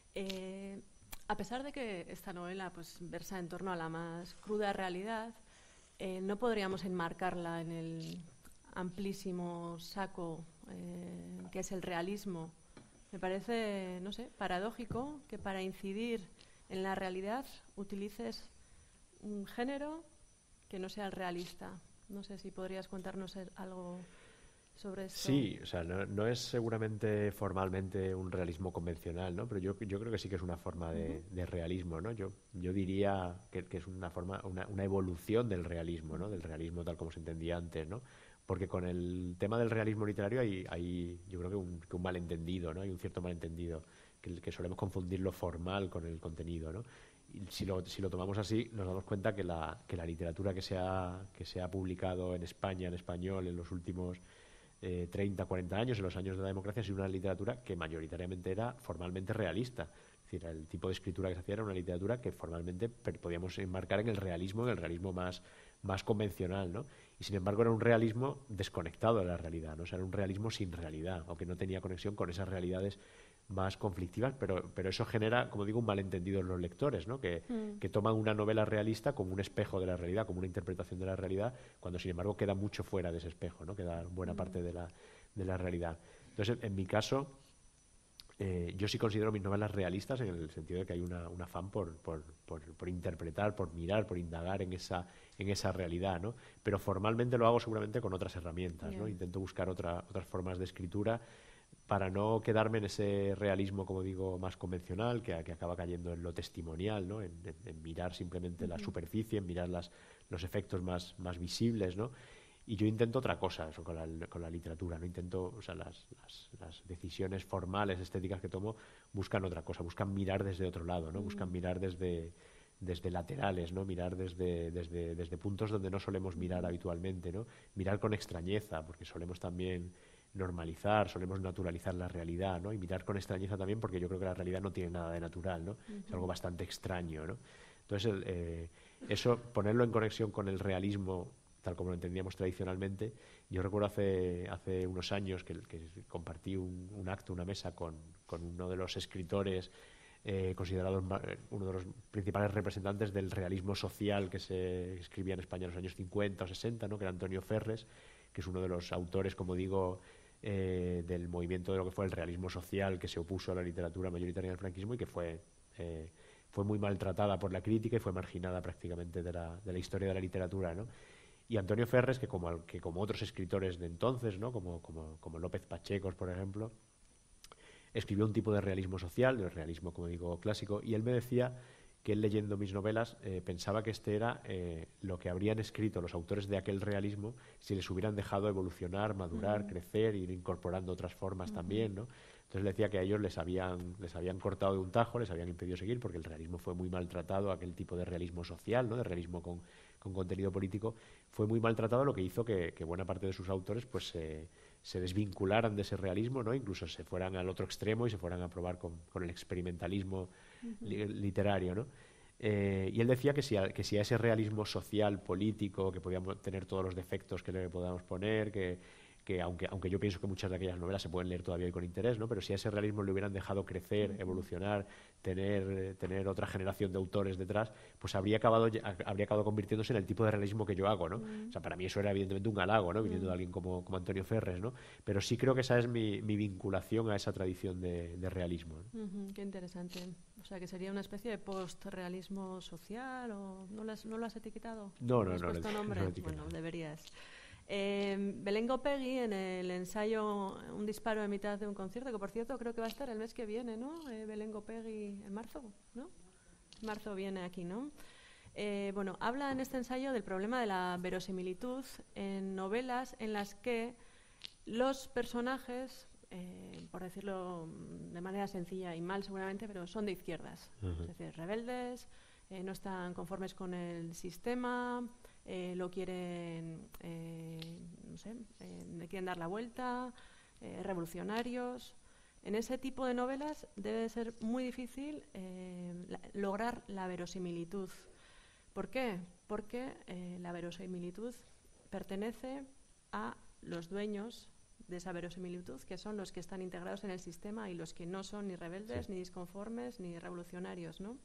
eh, a pesar de que esta novela pues versa en torno a la más cruda realidad, eh, no podríamos enmarcarla en el amplísimo saco eh, que es el realismo. Me parece, no sé, paradójico que para incidir en la realidad utilices un género que no sea el realista. No sé si podrías contarnos algo sobre esto. Sí, o sea, no, no es seguramente formalmente un realismo convencional, ¿no? Pero yo, yo creo que sí que es una forma de, uh-huh. de realismo, ¿no? Yo, yo diría que, que es una forma, una, una evolución del realismo, ¿no? Del realismo tal como se entendía antes, ¿no? Porque con el tema del realismo literario hay, hay yo creo que un, que un malentendido, ¿no? Hay un cierto malentendido, que, que solemos confundir lo formal con el contenido, ¿no? Y si lo, si lo tomamos así, nos damos cuenta que la, que la literatura que se, ha, que se ha publicado en España, en español, en los últimos eh, treinta, cuarenta años, en los años de la democracia, ha sido una literatura que mayoritariamente era formalmente realista. Es decir, el tipo de escritura que se hacía era una literatura que formalmente podíamos enmarcar en el realismo, en el realismo más, más convencional, ¿no? Y sin embargo era un realismo desconectado de la realidad, ¿no? O sea, era un realismo sin realidad, o que no tenía conexión con esas realidades más conflictivas, pero, pero eso genera, como digo, un malentendido en los lectores, ¿no? Que, mm. que toman una novela realista como un espejo de la realidad, como una interpretación de la realidad, cuando sin embargo queda mucho fuera de ese espejo, ¿no? Queda buena mm. parte de la, de la realidad. Entonces, en mi caso, eh, yo sí considero mis novelas realistas en el sentido de que hay una, un afán por, por, por, por interpretar, por mirar, por indagar en esa, en esa realidad, ¿no? Pero formalmente lo hago seguramente con otras herramientas, yeah. ¿no? Intento buscar otra, otras formas de escritura para no quedarme en ese realismo, como digo, más convencional, que, que acaba cayendo en lo testimonial, ¿no? En, en, en mirar simplemente uh-huh. la superficie, en mirar las, los efectos más, más visibles, ¿no? Y yo intento otra cosa eso con la, con la literatura, no intento, o sea, las, las, las decisiones formales, estéticas que tomo, buscan otra cosa, buscan mirar desde otro lado, ¿no? Uh-huh. Buscan mirar desde, desde laterales, ¿no? Mirar desde, desde, desde puntos donde no solemos mirar habitualmente, ¿no? Mirar con extrañeza, porque solemos también normalizar, solemos naturalizar la realidad, ¿no? Y mirar con extrañeza también, porque yo creo que la realidad no tiene nada de natural, ¿no? Uh-huh. Es algo bastante extraño, ¿no? Entonces, el, eh, eso, ponerlo en conexión con el realismo, tal como lo entendíamos tradicionalmente. Yo recuerdo hace, hace unos años que, que compartí un, un acto, una mesa con, con uno de los escritores eh, considerados uno de los principales representantes del realismo social que se escribía en España en los años cincuenta o sesenta, ¿no? Que era Antonio Ferres, que es uno de los autores, como digo, eh, del movimiento de lo que fue el realismo social, que se opuso a la literatura mayoritaria del franquismo y que fue... Eh, fue muy maltratada por la crítica y fue marginada prácticamente de la, de la historia de la literatura, ¿no? Y Antonio Ferres, que como, que como otros escritores de entonces, ¿no? como, como, como López Pachecos, por ejemplo, escribió un tipo de realismo social, el realismo, como digo, clásico, y él me decía que él, leyendo mis novelas, eh, pensaba que este era eh, lo que habrían escrito los autores de aquel realismo si les hubieran dejado evolucionar, madurar, uh-huh. crecer, ir incorporando otras formas uh-huh. también, ¿no? Entonces le decía que a ellos les habían, les habían cortado de un tajo, les habían impedido seguir, porque el realismo fue muy maltratado, aquel tipo de realismo social, ¿no? De realismo con, con contenido político, fue muy maltratado, lo que hizo que, que buena parte de sus autores pues eh, se desvincularan de ese realismo, ¿no? Incluso se fueran al otro extremo y se fueran a probar con, con el experimentalismo uh-huh. li, literario, ¿no? Eh, y él decía que si, a, que si a ese realismo social, político, que podíamos tener todos los defectos que le podamos poner, que, que aunque, aunque yo pienso que muchas de aquellas novelas se pueden leer todavía y con interés, ¿no? Pero si a ese realismo le hubieran dejado crecer, evolucionar, tener, tener otra generación de autores detrás, pues habría acabado, habría acabado convirtiéndose en el tipo de realismo que yo hago, ¿no? Mm. O sea, para mí eso era evidentemente un halago, ¿no? Viniendo mm. de alguien como, como Antonio Ferres, ¿no? Pero sí creo que esa es mi, mi vinculación a esa tradición de, de realismo, ¿no? Uh-huh, qué interesante. O sea, que sería una especie de post-realismo social, ¿o no lo has, no lo has etiquetado? No, no, ¿Has no. puesto no, nombre? no Bueno, deberías. Eh, Belén Gopegui, en el ensayo Un disparo en mitad de un concierto, que por cierto creo que va a estar el mes que viene, ¿no? Eh, Belén Gopegui en marzo, ¿no? En marzo viene aquí, ¿no? Eh, bueno, habla en este ensayo del problema de la verosimilitud en novelas en las que los personajes, eh, por decirlo de manera sencilla y mal seguramente, pero son de izquierdas, uh-huh. es decir, rebeldes, eh, no están conformes con el sistema, eh, lo quieren, eh, no sé, eh, le quieren dar la vuelta, eh, revolucionarios. En ese tipo de novelas debe ser muy difícil eh, la, lograr la verosimilitud. ¿Por qué? Porque eh, la verosimilitud pertenece a los dueños de esa verosimilitud, que son los que están integrados en el sistema y los que no son ni rebeldes, sí. ni disconformes, ni revolucionarios, ¿no?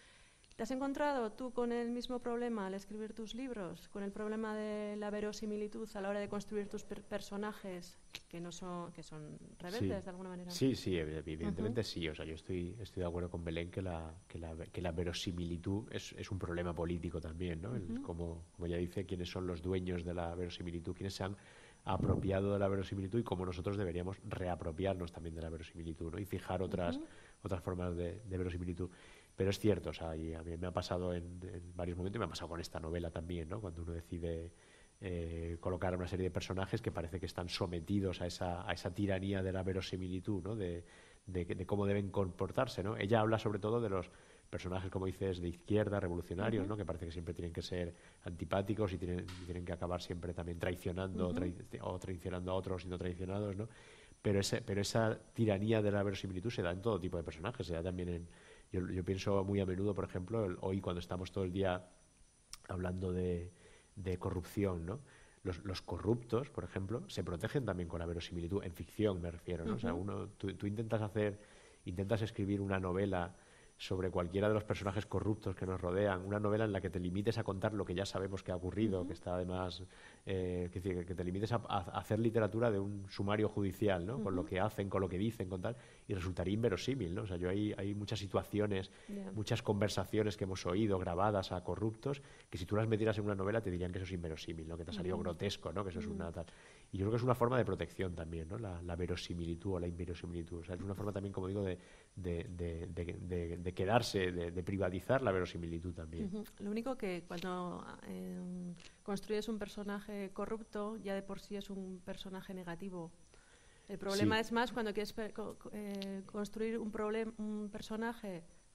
¿Te has encontrado tú con el mismo problema al escribir tus libros? ¿Con el problema de la verosimilitud a la hora de construir tus per- personajes que no son, que son rebeldes sí. de alguna manera? Sí, sí, evidentemente uh-huh. sí. O sea, yo estoy, estoy de acuerdo con Belén que la, que la, que la verosimilitud es, es un problema político también, ¿no? Uh-huh. El, como, como ella dice, quiénes son los dueños de la verosimilitud, quiénes se han apropiado de la verosimilitud y cómo nosotros deberíamos reapropiarnos también de la verosimilitud, ¿no? Y fijar otras, uh-huh. otras formas de, de verosimilitud. Pero es cierto, o sea, y a mí me ha pasado en, en varios momentos, y me ha pasado con esta novela también, ¿no? Cuando uno decide eh, colocar a una serie de personajes que parece que están sometidos a esa, a esa tiranía de la verosimilitud, ¿no? De, de, de cómo deben comportarse, ¿no? Ella habla sobre todo de los personajes, como dices, de izquierda, revolucionarios, uh-huh. ¿no? Que parece que siempre tienen que ser antipáticos y tienen, y tienen que acabar siempre también traicionando uh-huh. trai- o traicionando a otros y no traicionados, ¿no? Pero, ese, pero esa tiranía de la verosimilitud se da en todo tipo de personajes, se da también en... Yo, yo pienso muy a menudo, por ejemplo, el, hoy cuando estamos todo el día hablando de, de corrupción, ¿no? Los, los corruptos, por ejemplo, se protegen también con la verosimilitud, en ficción me refiero, ¿no? Uh-huh. O sea, uno, tú, tú intentas hacer, intentas escribir una novela sobre cualquiera de los personajes corruptos que nos rodean, una novela en la que te limites a contar lo que ya sabemos que ha ocurrido, uh-huh. que está además, eh, que, que te limites a, a hacer literatura de un sumario judicial, ¿no? Uh-huh. Con lo que hacen, con lo que dicen, con tal, y resultaría inverosímil, ¿no? O sea, yo hay, hay muchas situaciones, yeah. muchas conversaciones que hemos oído grabadas a corruptos, que si tú las metieras en una novela te dirían que eso es inverosímil, ¿no? Que te ha salido uh-huh. grotesco, ¿no? Que eso uh-huh. es una tal. Y yo creo que es una forma de protección también, ¿no? La, la verosimilitud o la inverosimilitud. O sea, es una forma también, como digo, de, de, de, de, de, de quedarse, de, de privatizar la verosimilitud también. Uh-huh. Lo único que cuando eh, construyes un personaje corrupto, ya de por sí es un personaje negativo. El problema sí. es más cuando quieres per- co- eh, construir un, problem- un personaje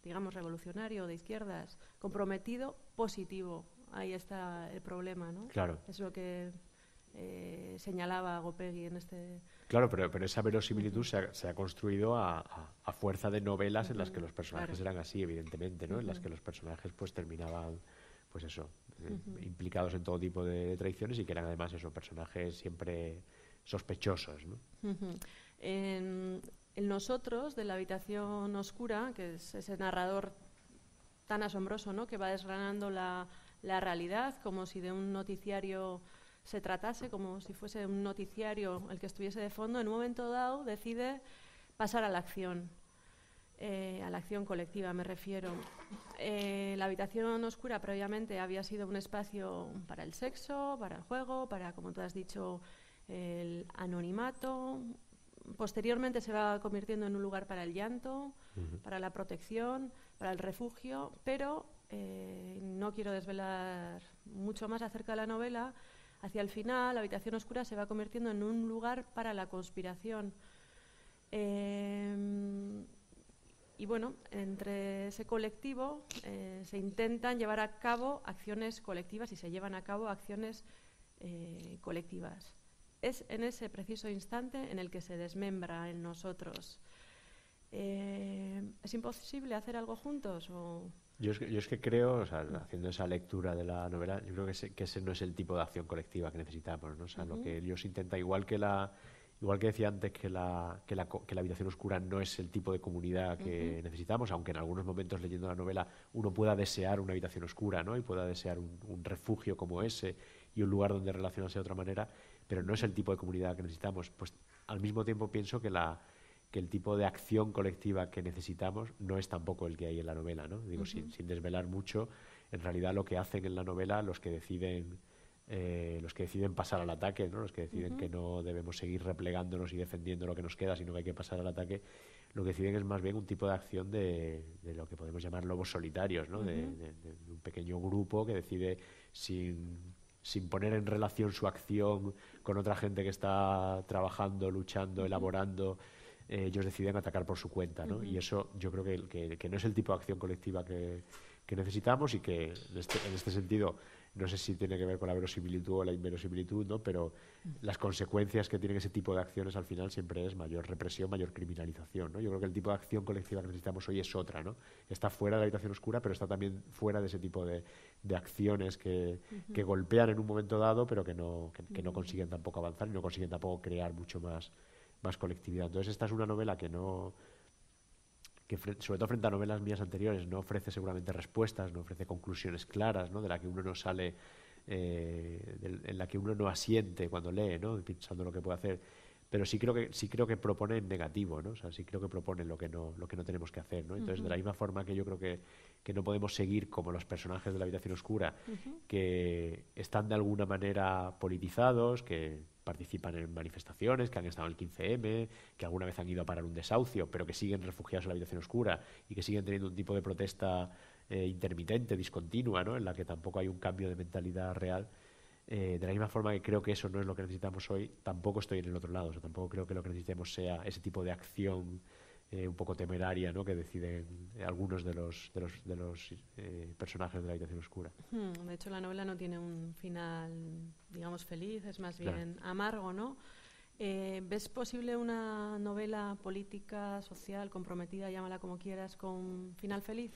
digamos, revolucionario, de izquierdas, comprometido, positivo. Ahí está el problema, ¿no? Claro. Es lo que eh, señalaba Gopegui en este... Claro, pero, pero esa verosimilitud uh-huh. se, ha, se ha construido a, a, a fuerza de novelas uh-huh. en las que los personajes claro. eran así, evidentemente, ¿no? Uh-huh. En las que los personajes pues terminaban, pues eso, uh-huh. eh, implicados en todo tipo de traiciones y que eran además esos personajes siempre sospechosos, ¿no? Uh-huh. En, en Nosotros, de La habitación oscura, que es ese narrador tan asombroso, ¿no? Que va desgranando la, la realidad como si de un noticiario se tratase, como si fuese un noticiario el que estuviese de fondo, en un momento dado decide pasar a la acción, eh, a la acción colectiva me refiero. Eh, la habitación oscura previamente había sido un espacio para el sexo, para el juego, para, como tú has dicho, el anonimato. Posteriormente se va convirtiendo en un lugar para el llanto, uh-huh. para la protección, para el refugio, pero eh, no quiero desvelar mucho más acerca de la novela. Hacia el final, la habitación oscura se va convirtiendo en un lugar para la conspiración. Eh, y bueno, entre ese colectivo eh, se intentan llevar a cabo acciones colectivas y se llevan a cabo acciones eh, colectivas. Es en ese preciso instante en el que se desmembra en Nosotros. Eh, ¿Es imposible hacer algo juntos o...? Yo es, que, yo es que creo, o sea, haciendo esa lectura de la novela, yo creo que ese, que ese no es el tipo de acción colectiva que necesitamos, ¿no? O sea, uh-huh. lo que ellos intentan, igual que la, igual que decía antes que la, que la, que la habitación oscura no es el tipo de comunidad que uh-huh. necesitamos, aunque en algunos momentos leyendo la novela uno pueda desear una habitación oscura, ¿no? Y pueda desear un, un refugio como ese y un lugar donde relacionarse de otra manera, pero no es el tipo de comunidad que necesitamos. Pues al mismo tiempo pienso que la que el tipo de acción colectiva que necesitamos no es tampoco el que hay en la novela, ¿no? Digo, uh-huh. sin, sin desvelar mucho, en realidad lo que hacen en la novela los que deciden eh, los que deciden pasar al ataque, ¿no? Los que deciden uh-huh. que no debemos seguir replegándonos y defendiendo lo que nos queda, sino que hay que pasar al ataque, lo que deciden es más bien un tipo de acción de, de lo que podemos llamar lobos solitarios, ¿no? Uh-huh. de, de, de un pequeño grupo que decide sin... sin poner en relación su acción con otra gente que está trabajando, luchando, uh-huh. elaborando, eh, ellos deciden atacar por su cuenta, ¿no? Uh-huh. Y eso yo creo que, que, que no es el tipo de acción colectiva que, que necesitamos y que en este, en este sentido no sé si tiene que ver con la verosimilitud o la inverosimilitud, ¿no? Pero uh-huh. las consecuencias que tienen ese tipo de acciones al final siempre es mayor represión, mayor criminalización, ¿no? Yo creo que el tipo de acción colectiva que necesitamos hoy es otra, ¿no? Está fuera de la habitación oscura, pero está también fuera de ese tipo de, de acciones que, uh-huh. que golpean en un momento dado, pero que no, que, que no consiguen tampoco avanzar y no consiguen tampoco crear mucho más, más colectividad. Entonces esta es una novela que no... que sobre todo frente a novelas mías anteriores no ofrece seguramente respuestas, no ofrece conclusiones claras, ¿no? De la que uno no sale, eh, de, en la que uno no asiente cuando lee, ¿no? Pensando lo que puede hacer, pero sí creo que sí creo que propone en negativo, ¿no? O sea, sí creo que propone lo que no lo que no tenemos que hacer, ¿no? Entonces, uh-huh. de la misma forma que yo creo que, que no podemos seguir como los personajes de La habitación oscura, uh-huh. que están de alguna manera politizados, que participan en manifestaciones, que han estado en el quince eme, que alguna vez han ido a parar un desahucio, pero que siguen refugiados en la habitación oscura y que siguen teniendo un tipo de protesta eh, intermitente, discontinua, ¿no? En la que tampoco hay un cambio de mentalidad real. Eh, de la misma forma que creo que eso no es lo que necesitamos hoy, tampoco estoy en el otro lado. O sea, tampoco creo que lo que necesitemos sea ese tipo de acción eh, un poco temeraria, ¿no? Que deciden algunos de los, de los, de los eh, personajes de La habitación oscura. Hmm, de hecho, la novela no tiene un final, digamos, feliz, es más bien claro. amargo, ¿no? Eh, ¿Ves posible una novela política, social, comprometida, llámala como quieras, con final feliz?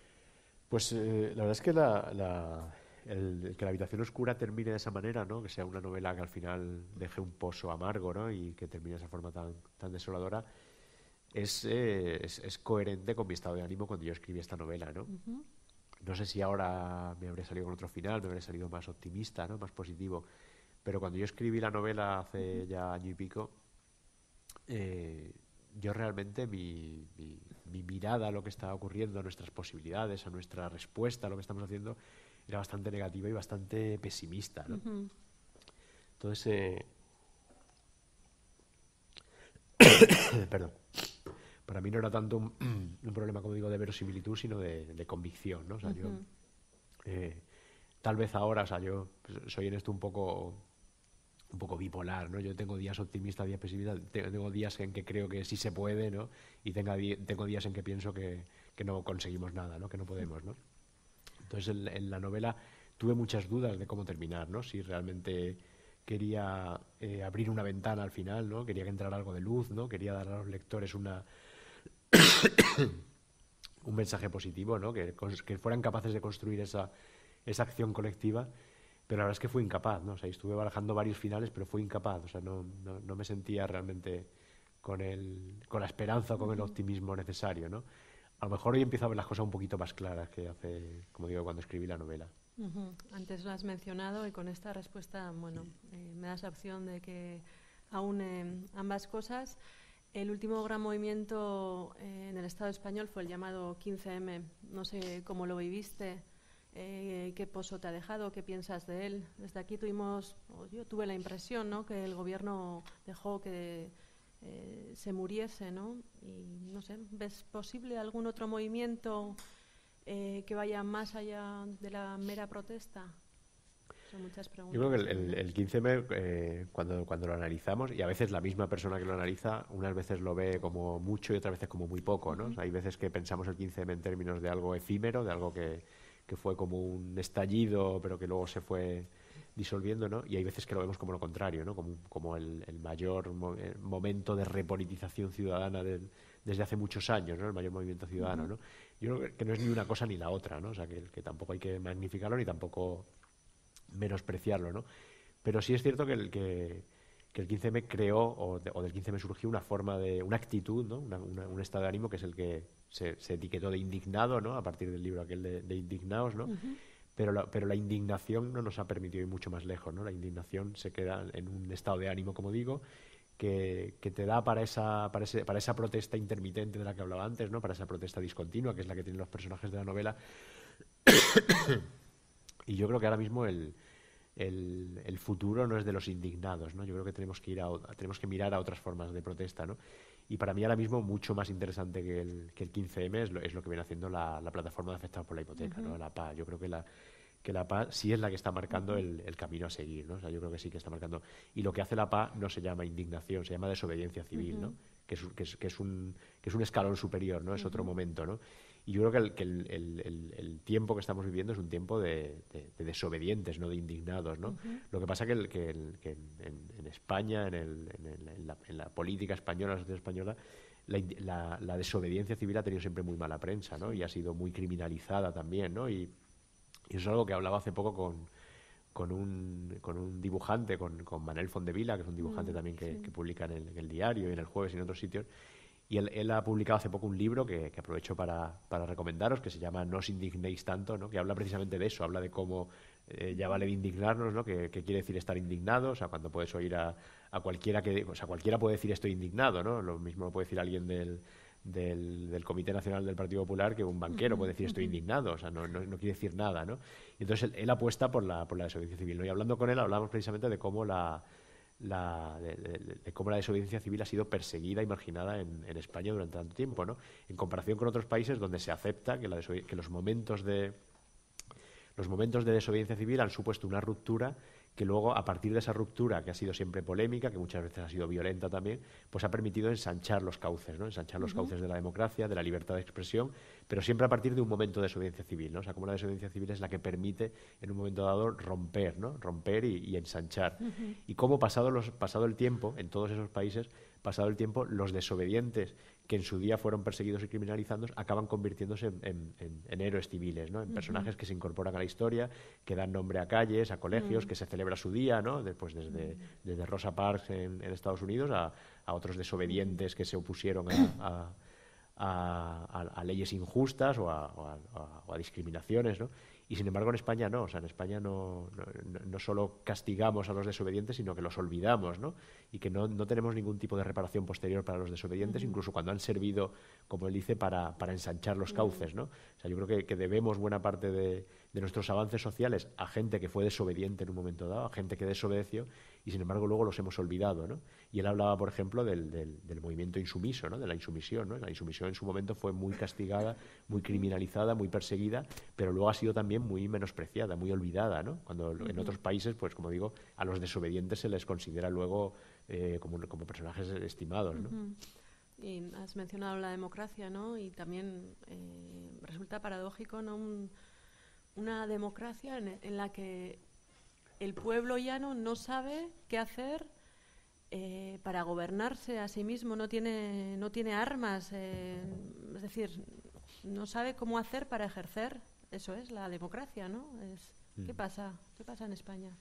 Pues eh, la verdad es que la... la El, el que La habitación oscura termine de esa manera, ¿no? Que sea una novela que al final deje un pozo amargo, ¿no? Y que termine de esa forma tan, tan desoladora, es, eh, es, es coherente con mi estado de ánimo cuando yo escribí esta novela, ¿no? Uh-huh. No sé si ahora me habría salido con otro final, me habría salido más optimista, ¿no? Más positivo, pero cuando yo escribí la novela hace uh-huh. ya año y pico, eh, yo realmente mi, mi, mi mirada a lo que estaba ocurriendo, a nuestras posibilidades, a nuestra respuesta a lo que estamos haciendo, era bastante negativa y bastante pesimista, ¿no? Uh-huh. Entonces, eh... perdón, para mí no era tanto un, un problema, como digo, de verosimilitud, sino de, de convicción, ¿no? O sea, uh-huh. yo, eh, tal vez ahora, o sea, yo soy en esto un poco, un poco bipolar, ¿no? Yo tengo días optimistas, días pesimistas, tengo días en que creo que sí se puede, ¿no? Y tengo, tengo días en que pienso que que no conseguimos nada, ¿no? Que no podemos, ¿no? Entonces, en, en la novela tuve muchas dudas de cómo terminar, ¿no? Si realmente quería eh, abrir una ventana al final, ¿no? Quería que entrara algo de luz, ¿no? Quería dar a los lectores una un mensaje positivo, ¿no? Que, que fueran capaces de construir esa, esa acción colectiva, pero la verdad es que fui incapaz, ¿no? O sea, estuve barajando varios finales, pero fui incapaz, o sea, no, no, no me sentía realmente con, el, con la esperanza o con el optimismo necesario, ¿no? A lo mejor hoy empiezo a ver las cosas un poquito más claras que hace, como digo, cuando escribí la novela. Uh-huh. Antes lo has mencionado y con esta respuesta, bueno, eh, me das la opción de que aúne ambas cosas. El último gran movimiento eh, en el Estado español fue el llamado quince eme. No sé cómo lo viviste, eh, qué pozo te ha dejado, qué piensas de él. Desde aquí tuvimos, o yo tuve la impresión, ¿no?, que el gobierno dejó que eh, se muriese, ¿no? Y no sé, ¿ves posible algún otro movimiento eh, que vaya más allá de la mera protesta? Son muchas preguntas. Yo creo que el, el, el quince eme, eh, cuando, cuando lo analizamos, y a veces la misma persona que lo analiza, unas veces lo ve como mucho y otras veces como muy poco, ¿no? Uh-huh. O sea, hay veces que pensamos el quince eme en términos de algo efímero, de algo que, que fue como un estallido, pero que luego se fue disolviendo, ¿no? Y hay veces que lo vemos como lo contrario, ¿no? Como, como el, el mayor mo el momento de repolitización ciudadana del, desde hace muchos años, ¿no? El mayor movimiento ciudadano, ¿no? Yo creo que no es ni una cosa ni la otra, ¿no? O sea, que, que tampoco hay que magnificarlo ni tampoco menospreciarlo, ¿no? Pero sí es cierto que el, que, que el quince eme creó, o, de, o del quince eme surgió una forma de, una actitud, ¿no? Una, una, un estado de ánimo que es el que se, se etiquetó de indignado, ¿no? A partir del libro aquel de, de Indignaos, ¿no? Uh-huh. Pero la, pero la indignación no nos ha permitido ir mucho más lejos, ¿no? La indignación se queda en un estado de ánimo, como digo, que, que te da para esa, para, ese, para esa protesta intermitente de la que hablaba antes, ¿no? Para esa protesta discontinua, que es la que tienen los personajes de la novela. Y yo creo que ahora mismo el, el, el futuro no es de los indignados, ¿no? Yo creo que tenemos que ir a, tenemos que mirar a otras formas de protesta, ¿no? Y para mí ahora mismo mucho más interesante que el, que el quince eme es lo, es lo que viene haciendo la, la plataforma de afectados por la hipoteca, uh-huh. ¿no? La P A. Yo creo que la, que la P A sí es la que está marcando uh-huh. el, el camino a seguir, ¿no? O sea, yo creo que sí que está marcando. Y lo que hace la P A no se llama indignación, se llama desobediencia civil, uh-huh. ¿no? Que es, que, es, que, es un, que es un escalón superior, ¿no? Es uh-huh. otro momento, ¿no? Y yo creo que, el, que el, el, el, el tiempo que estamos viviendo es un tiempo de, de, de desobedientes, no de indignados, ¿no? Uh-huh. Lo que pasa que, el, que, el, que en, en España, en, el, en, el, en, la, en la política española, la sociedad española, la, la, la desobediencia civil ha tenido siempre muy mala prensa, ¿no? Y ha sido muy criminalizada también, ¿no? Y, y eso es algo que hablaba hace poco con, con, un, con un dibujante, con, con Manel Fondevila, que es un dibujante uh-huh. también que, sí. que publica en el, en el Diario y en El Jueves y en otros sitios. Y él, él ha publicado hace poco un libro que, que aprovecho para, para recomendaros, que se llama No os indignéis tanto, ¿no? Que habla precisamente de eso, habla de cómo eh, ya vale de indignarnos, ¿no? Que, que quiere decir estar indignado, o sea, cuando puedes oír a, a cualquiera que... O sea, cualquiera puede decir estoy indignado, ¿no? Lo mismo lo puede decir alguien del, del, del Comité Nacional del Partido Popular que un banquero puede decir estoy indignado, o sea, no, no, no quiere decir nada, ¿no? Y entonces él, él apuesta por la, por la desobediencia civil, ¿no? Y hablando con él hablamos precisamente de cómo la... La, de, de, de cómo la desobediencia civil ha sido perseguida y marginada en, en España durante tanto tiempo, ¿no? En comparación con otros países donde se acepta que, la que los momentos de los momentos de desobediencia civil han supuesto una ruptura que luego, a partir de esa ruptura, que ha sido siempre polémica, que muchas veces ha sido violenta también, pues ha permitido ensanchar los cauces, ¿no? Ensanchar los uh-huh. cauces de la democracia, de la libertad de expresión, pero siempre a partir de un momento de desobediencia civil, ¿no? O sea, como la desobediencia civil es la que permite, en un momento dado, romper, ¿no? Romper y, y ensanchar. Uh-huh. Y cómo, pasado, los, pasado el tiempo, en todos esos países, pasado el tiempo, los desobedientes que en su día fueron perseguidos y criminalizados acaban convirtiéndose en, en, en, en héroes civiles, ¿no? En uh-huh. personajes que se incorporan a la historia, que dan nombre a calles, a colegios, uh-huh. que se celebra su día, ¿no? Después desde, uh-huh. desde Rosa Parks en, en Estados Unidos a, a otros desobedientes que se opusieron a, a, a, a leyes injustas o a, a, a, a discriminaciones, ¿no? Y sin embargo en España no, o sea, en España no, no, no solo castigamos a los desobedientes, sino que los olvidamos, ¿no? Y que no, no tenemos ningún tipo de reparación posterior para los desobedientes, uh-huh. incluso cuando han servido, como él dice, para, para ensanchar los cauces, ¿no? O sea, yo creo que, que debemos buena parte de, de nuestros avances sociales a gente que fue desobediente en un momento dado, a gente que desobedeció, y sin embargo luego los hemos olvidado, ¿no? Y él hablaba, por ejemplo, del, del, del movimiento insumiso, ¿no? De la insumisión, ¿no? La insumisión en su momento fue muy castigada, muy criminalizada, muy perseguida, pero luego ha sido también muy menospreciada, muy olvidada, ¿no? Cuando uh-huh. en otros países, pues como digo, a los desobedientes se les considera luego eh, como, como personajes estimados, ¿no? Uh-huh. Y has mencionado la democracia, ¿no? Y también eh, resulta paradójico, ¿no? Un, una democracia en, en la que el pueblo llano no sabe qué hacer eh, para gobernarse a sí mismo, no tiene, no tiene armas, eh, es decir, no sabe cómo hacer para ejercer. Eso es la democracia, ¿no? Es, ¿qué pasa? ¿Qué pasa en España?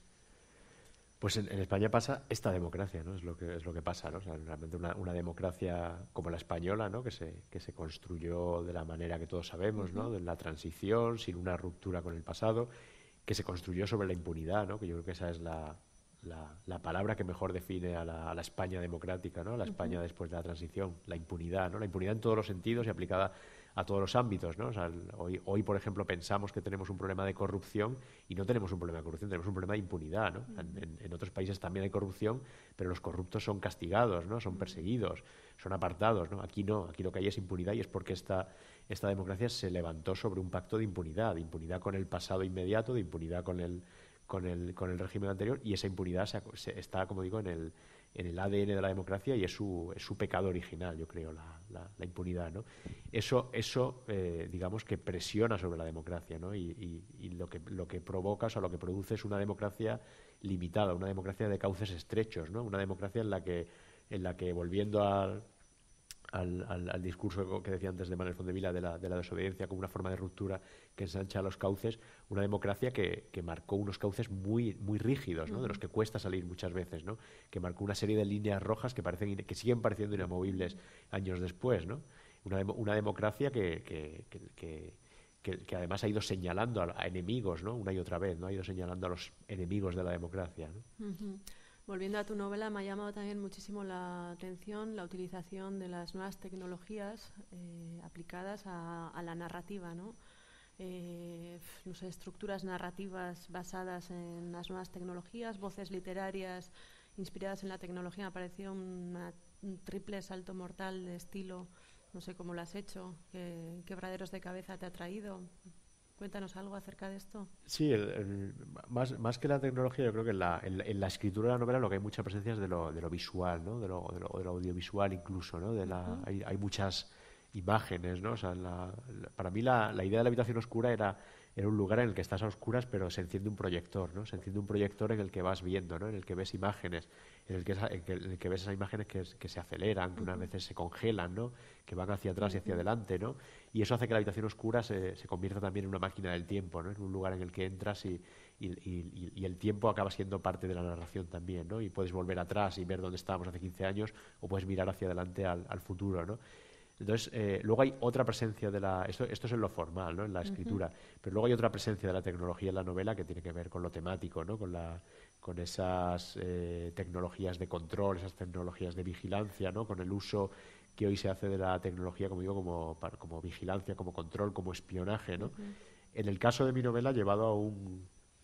Pues en, en España pasa esta democracia, ¿no? Es lo que es lo que pasa, ¿no? O sea, realmente una, una democracia como la española, ¿no? Que se que se construyó de la manera que todos sabemos, ¿no? Uh-huh. De la transición, sin una ruptura con el pasado, que se construyó sobre la impunidad, ¿no? Que yo creo que esa es la, la, la palabra que mejor define a la, a la España democrática, ¿no? La España Uh-huh. después de la transición, la impunidad, ¿no? La impunidad en todos los sentidos y aplicada a todos los ámbitos, ¿no? O sea, hoy, hoy, por ejemplo, pensamos que tenemos un problema de corrupción y no tenemos un problema de corrupción, tenemos un problema de impunidad, ¿no? Uh-huh. En, en otros países también hay corrupción, pero los corruptos son castigados, ¿no? Son perseguidos, son apartados, ¿no? Aquí no, aquí lo que hay es impunidad y es porque esta, esta democracia se levantó sobre un pacto de impunidad, de impunidad con el pasado inmediato, de impunidad con el, con el, con el régimen anterior, y esa impunidad se, se, está, como digo, en el, en el A D N de la democracia y es su, es su pecado original, yo creo, la, la, la impunidad, ¿no? Eso, eso eh, digamos que presiona sobre la democracia, ¿no? Y, y, y lo, que, lo que provoca, o sea, lo que produce es una democracia limitada, una democracia de cauces estrechos, ¿no? Una democracia en la que, en la que volviendo al, al, al, al discurso que decía antes de Manuel Fondevila de la, de la desobediencia como una forma de ruptura que ensancha los cauces, una democracia que, que marcó unos cauces muy, muy rígidos, ¿no? Uh-huh. De los que cuesta salir muchas veces, ¿no? Que marcó una serie de líneas rojas que, parecen, que siguen pareciendo inamovibles años después, ¿no? Una, una democracia que, que, que, que Que, que además ha ido señalando a, a enemigos, ¿no? Una y otra vez, ¿no? Ha ido señalando a los enemigos de la democracia, ¿no? Uh-huh. Volviendo a tu novela, me ha llamado también muchísimo la atención la utilización de las nuevas tecnologías eh, aplicadas a, a la narrativa, ¿no? Eh, no sé, estructuras narrativas basadas en las nuevas tecnologías, voces literarias inspiradas en la tecnología. Me pareció una, un triple salto mortal de estilo. No sé cómo lo has hecho, qué quebraderos de cabeza te ha traído. Cuéntanos algo acerca de esto. Sí, el, el, más, más que la tecnología, yo creo que en la, en, en la escritura de la novela lo que hay mucha presencia es de lo, de lo visual, ¿no? De lo, de lo, de lo audiovisual incluso, ¿no? De la, uh-huh. hay, hay muchas imágenes, ¿no? O sea, la, la, para mí la, la idea de la habitación oscura era, era un lugar en el que estás a oscuras, pero se enciende un proyector, ¿no? Se enciende un proyector en el que vas viendo, ¿no? En el que ves imágenes, en el que, en que, en el que ves esas imágenes que, que se aceleran, que uh-huh. unas veces se congelan, ¿no? Que van hacia atrás uh-huh. y hacia adelante, ¿no? Y eso hace que la habitación oscura se, se convierta también en una máquina del tiempo, ¿no? En un lugar en el que entras y, y, y, y el tiempo acaba siendo parte de la narración también, ¿no? Y puedes volver atrás y ver dónde estábamos hace quince años o puedes mirar hacia adelante al, al futuro, ¿no? Entonces, eh, luego hay otra presencia de la... Esto, esto es en lo formal, ¿no? En la escritura. Uh-huh. Pero luego hay otra presencia de la tecnología en la novela que tiene que ver con lo temático, ¿no? Con, la, con esas eh, tecnologías de control, esas tecnologías de vigilancia, ¿no? Con el uso que hoy se hace de la tecnología, como digo, como, como vigilancia, como control, como espionaje, ¿no? Uh-huh. En el caso de mi novela, llevado a un,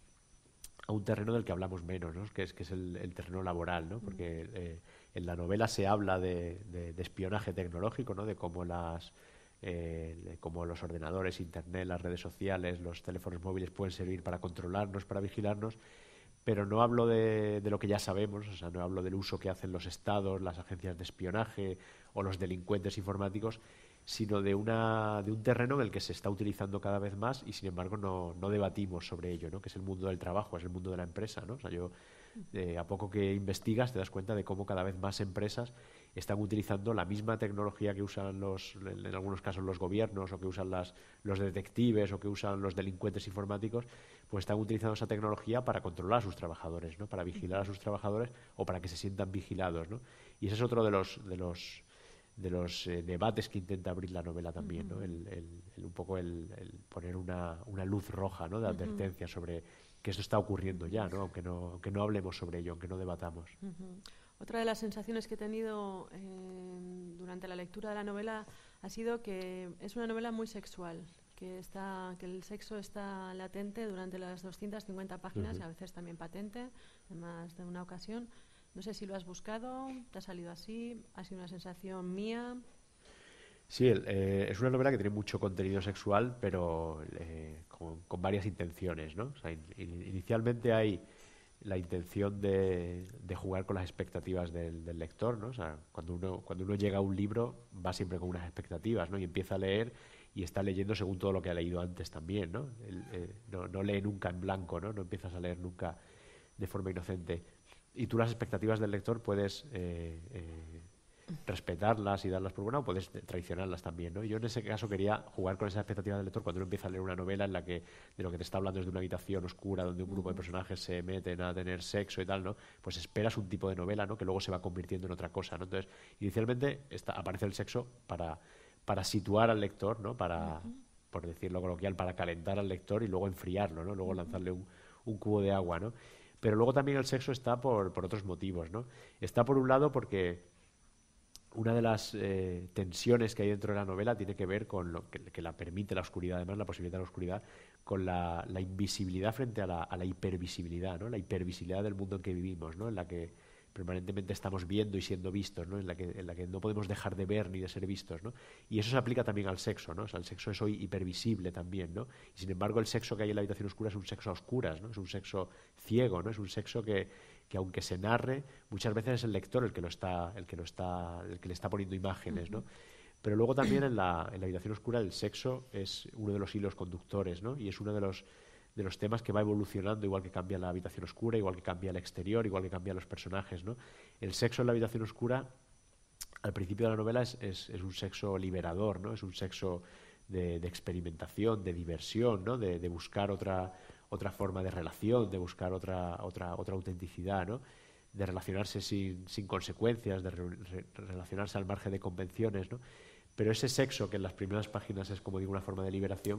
a un terreno del que hablamos menos, ¿no? Que es, que es el, el terreno laboral, ¿no? Porque eh, en la novela se habla de, de, de espionaje tecnológico, ¿no? De cómo las... Eh, de cómo los ordenadores, internet, las redes sociales, los teléfonos móviles pueden servir para controlarnos, para vigilarnos, pero no hablo de, de lo que ya sabemos, o sea, no hablo del uso que hacen los estados, las agencias de espionaje o los delincuentes informáticos, sino de, una, de un terreno en el que se está utilizando cada vez más y, sin embargo, no, no debatimos sobre ello, ¿no? Que es el mundo del trabajo, es el mundo de la empresa, ¿no? O sea, yo, eh, a poco que investigas te das cuenta de cómo cada vez más empresas están utilizando la misma tecnología que usan los, en algunos casos los gobiernos o que usan las, los detectives o que usan los delincuentes informáticos, pues están utilizando esa tecnología para controlar a sus trabajadores, ¿no? Para vigilar a sus trabajadores o para que se sientan vigilados, ¿no? Y ese es otro de los de los de los eh, debates que intenta abrir la novela también, ¿no? El, el, el, un poco el, el poner una, una luz roja, ¿no? De advertencia sobre que esto está ocurriendo ya, ¿no? Aunque no, aunque no hablemos sobre ello, aunque no debatamos. Uh-huh. Otra de las sensaciones que he tenido eh, durante la lectura de la novela ha sido que es una novela muy sexual, que, está, que el sexo está latente durante las doscientas cincuenta páginas, uh-huh. a veces también patente, en más de una ocasión. No sé si lo has buscado, te ha salido así, ha sido una sensación mía. Sí, eh, es una novela que tiene mucho contenido sexual, pero eh, con, con varias intenciones, ¿no? O sea, in, in, inicialmente hay la intención de, de jugar con las expectativas del, del lector, ¿no? O sea, cuando uno, cuando uno llega a un libro va siempre con unas expectativas, ¿no? Y empieza a leer y está leyendo según todo lo que ha leído antes también, ¿no? El, eh, no, no lee nunca en blanco, ¿no? No empiezas a leer nunca de forma inocente. Y tú las expectativas del lector puedes eh, eh, respetarlas y darlas por buena, o puedes traicionarlas también, ¿no? Yo en ese caso quería jugar con esas expectativas del lector cuando uno empieza a leer una novela en la que de lo que te está hablando es de una habitación oscura donde un grupo de personajes se meten a tener sexo y tal, ¿no? Pues esperas un tipo de novela, ¿no? Que luego se va convirtiendo en otra cosa, ¿no? Entonces, inicialmente está, aparece el sexo para, para situar al lector, ¿no? Para, uh-huh. por decirlo coloquial, para calentar al lector y luego enfriarlo, ¿no? Luego uh-huh. lanzarle un, un cubo de agua, ¿no? Pero luego también el sexo está por, por otros motivos, ¿no? Está por un lado porque una de las eh, tensiones que hay dentro de la novela tiene que ver con lo que, que la permite la oscuridad, además la posibilidad de la oscuridad, con la, la invisibilidad frente a la, a la hipervisibilidad, ¿no? La hipervisibilidad del mundo en que vivimos, ¿no? En la que permanentemente estamos viendo y siendo vistos, ¿no? En la que, en la que no podemos dejar de ver ni de ser vistos, ¿no? Y eso se aplica también al sexo, ¿no? O sea, el sexo es hoy hipervisible también, ¿no? Y sin embargo el sexo que hay en la habitación oscura es un sexo a oscuras, ¿no? Es un sexo ciego, ¿no? Es un sexo que, que aunque se narre, muchas veces es el lector el que lo está, el que lo está, el que le está poniendo imágenes, ¿no? Pero luego también en la, en la habitación oscura el sexo es uno de los hilos conductores, ¿no? Y es uno de los de los temas que va evolucionando, igual que cambia la habitación oscura, igual que cambia el exterior, igual que cambian los personajes, ¿no? El sexo en la habitación oscura, al principio de la novela, es, es, es un sexo liberador, ¿no? Es un sexo de, de experimentación, de diversión, ¿no? De, de buscar otra, otra forma de relación, de buscar otra, otra, otra autenticidad, ¿no? De relacionarse sin, sin consecuencias, de re, re, relacionarse al margen de convenciones, ¿no? Pero ese sexo, que en las primeras páginas es, como digo, una forma de liberación,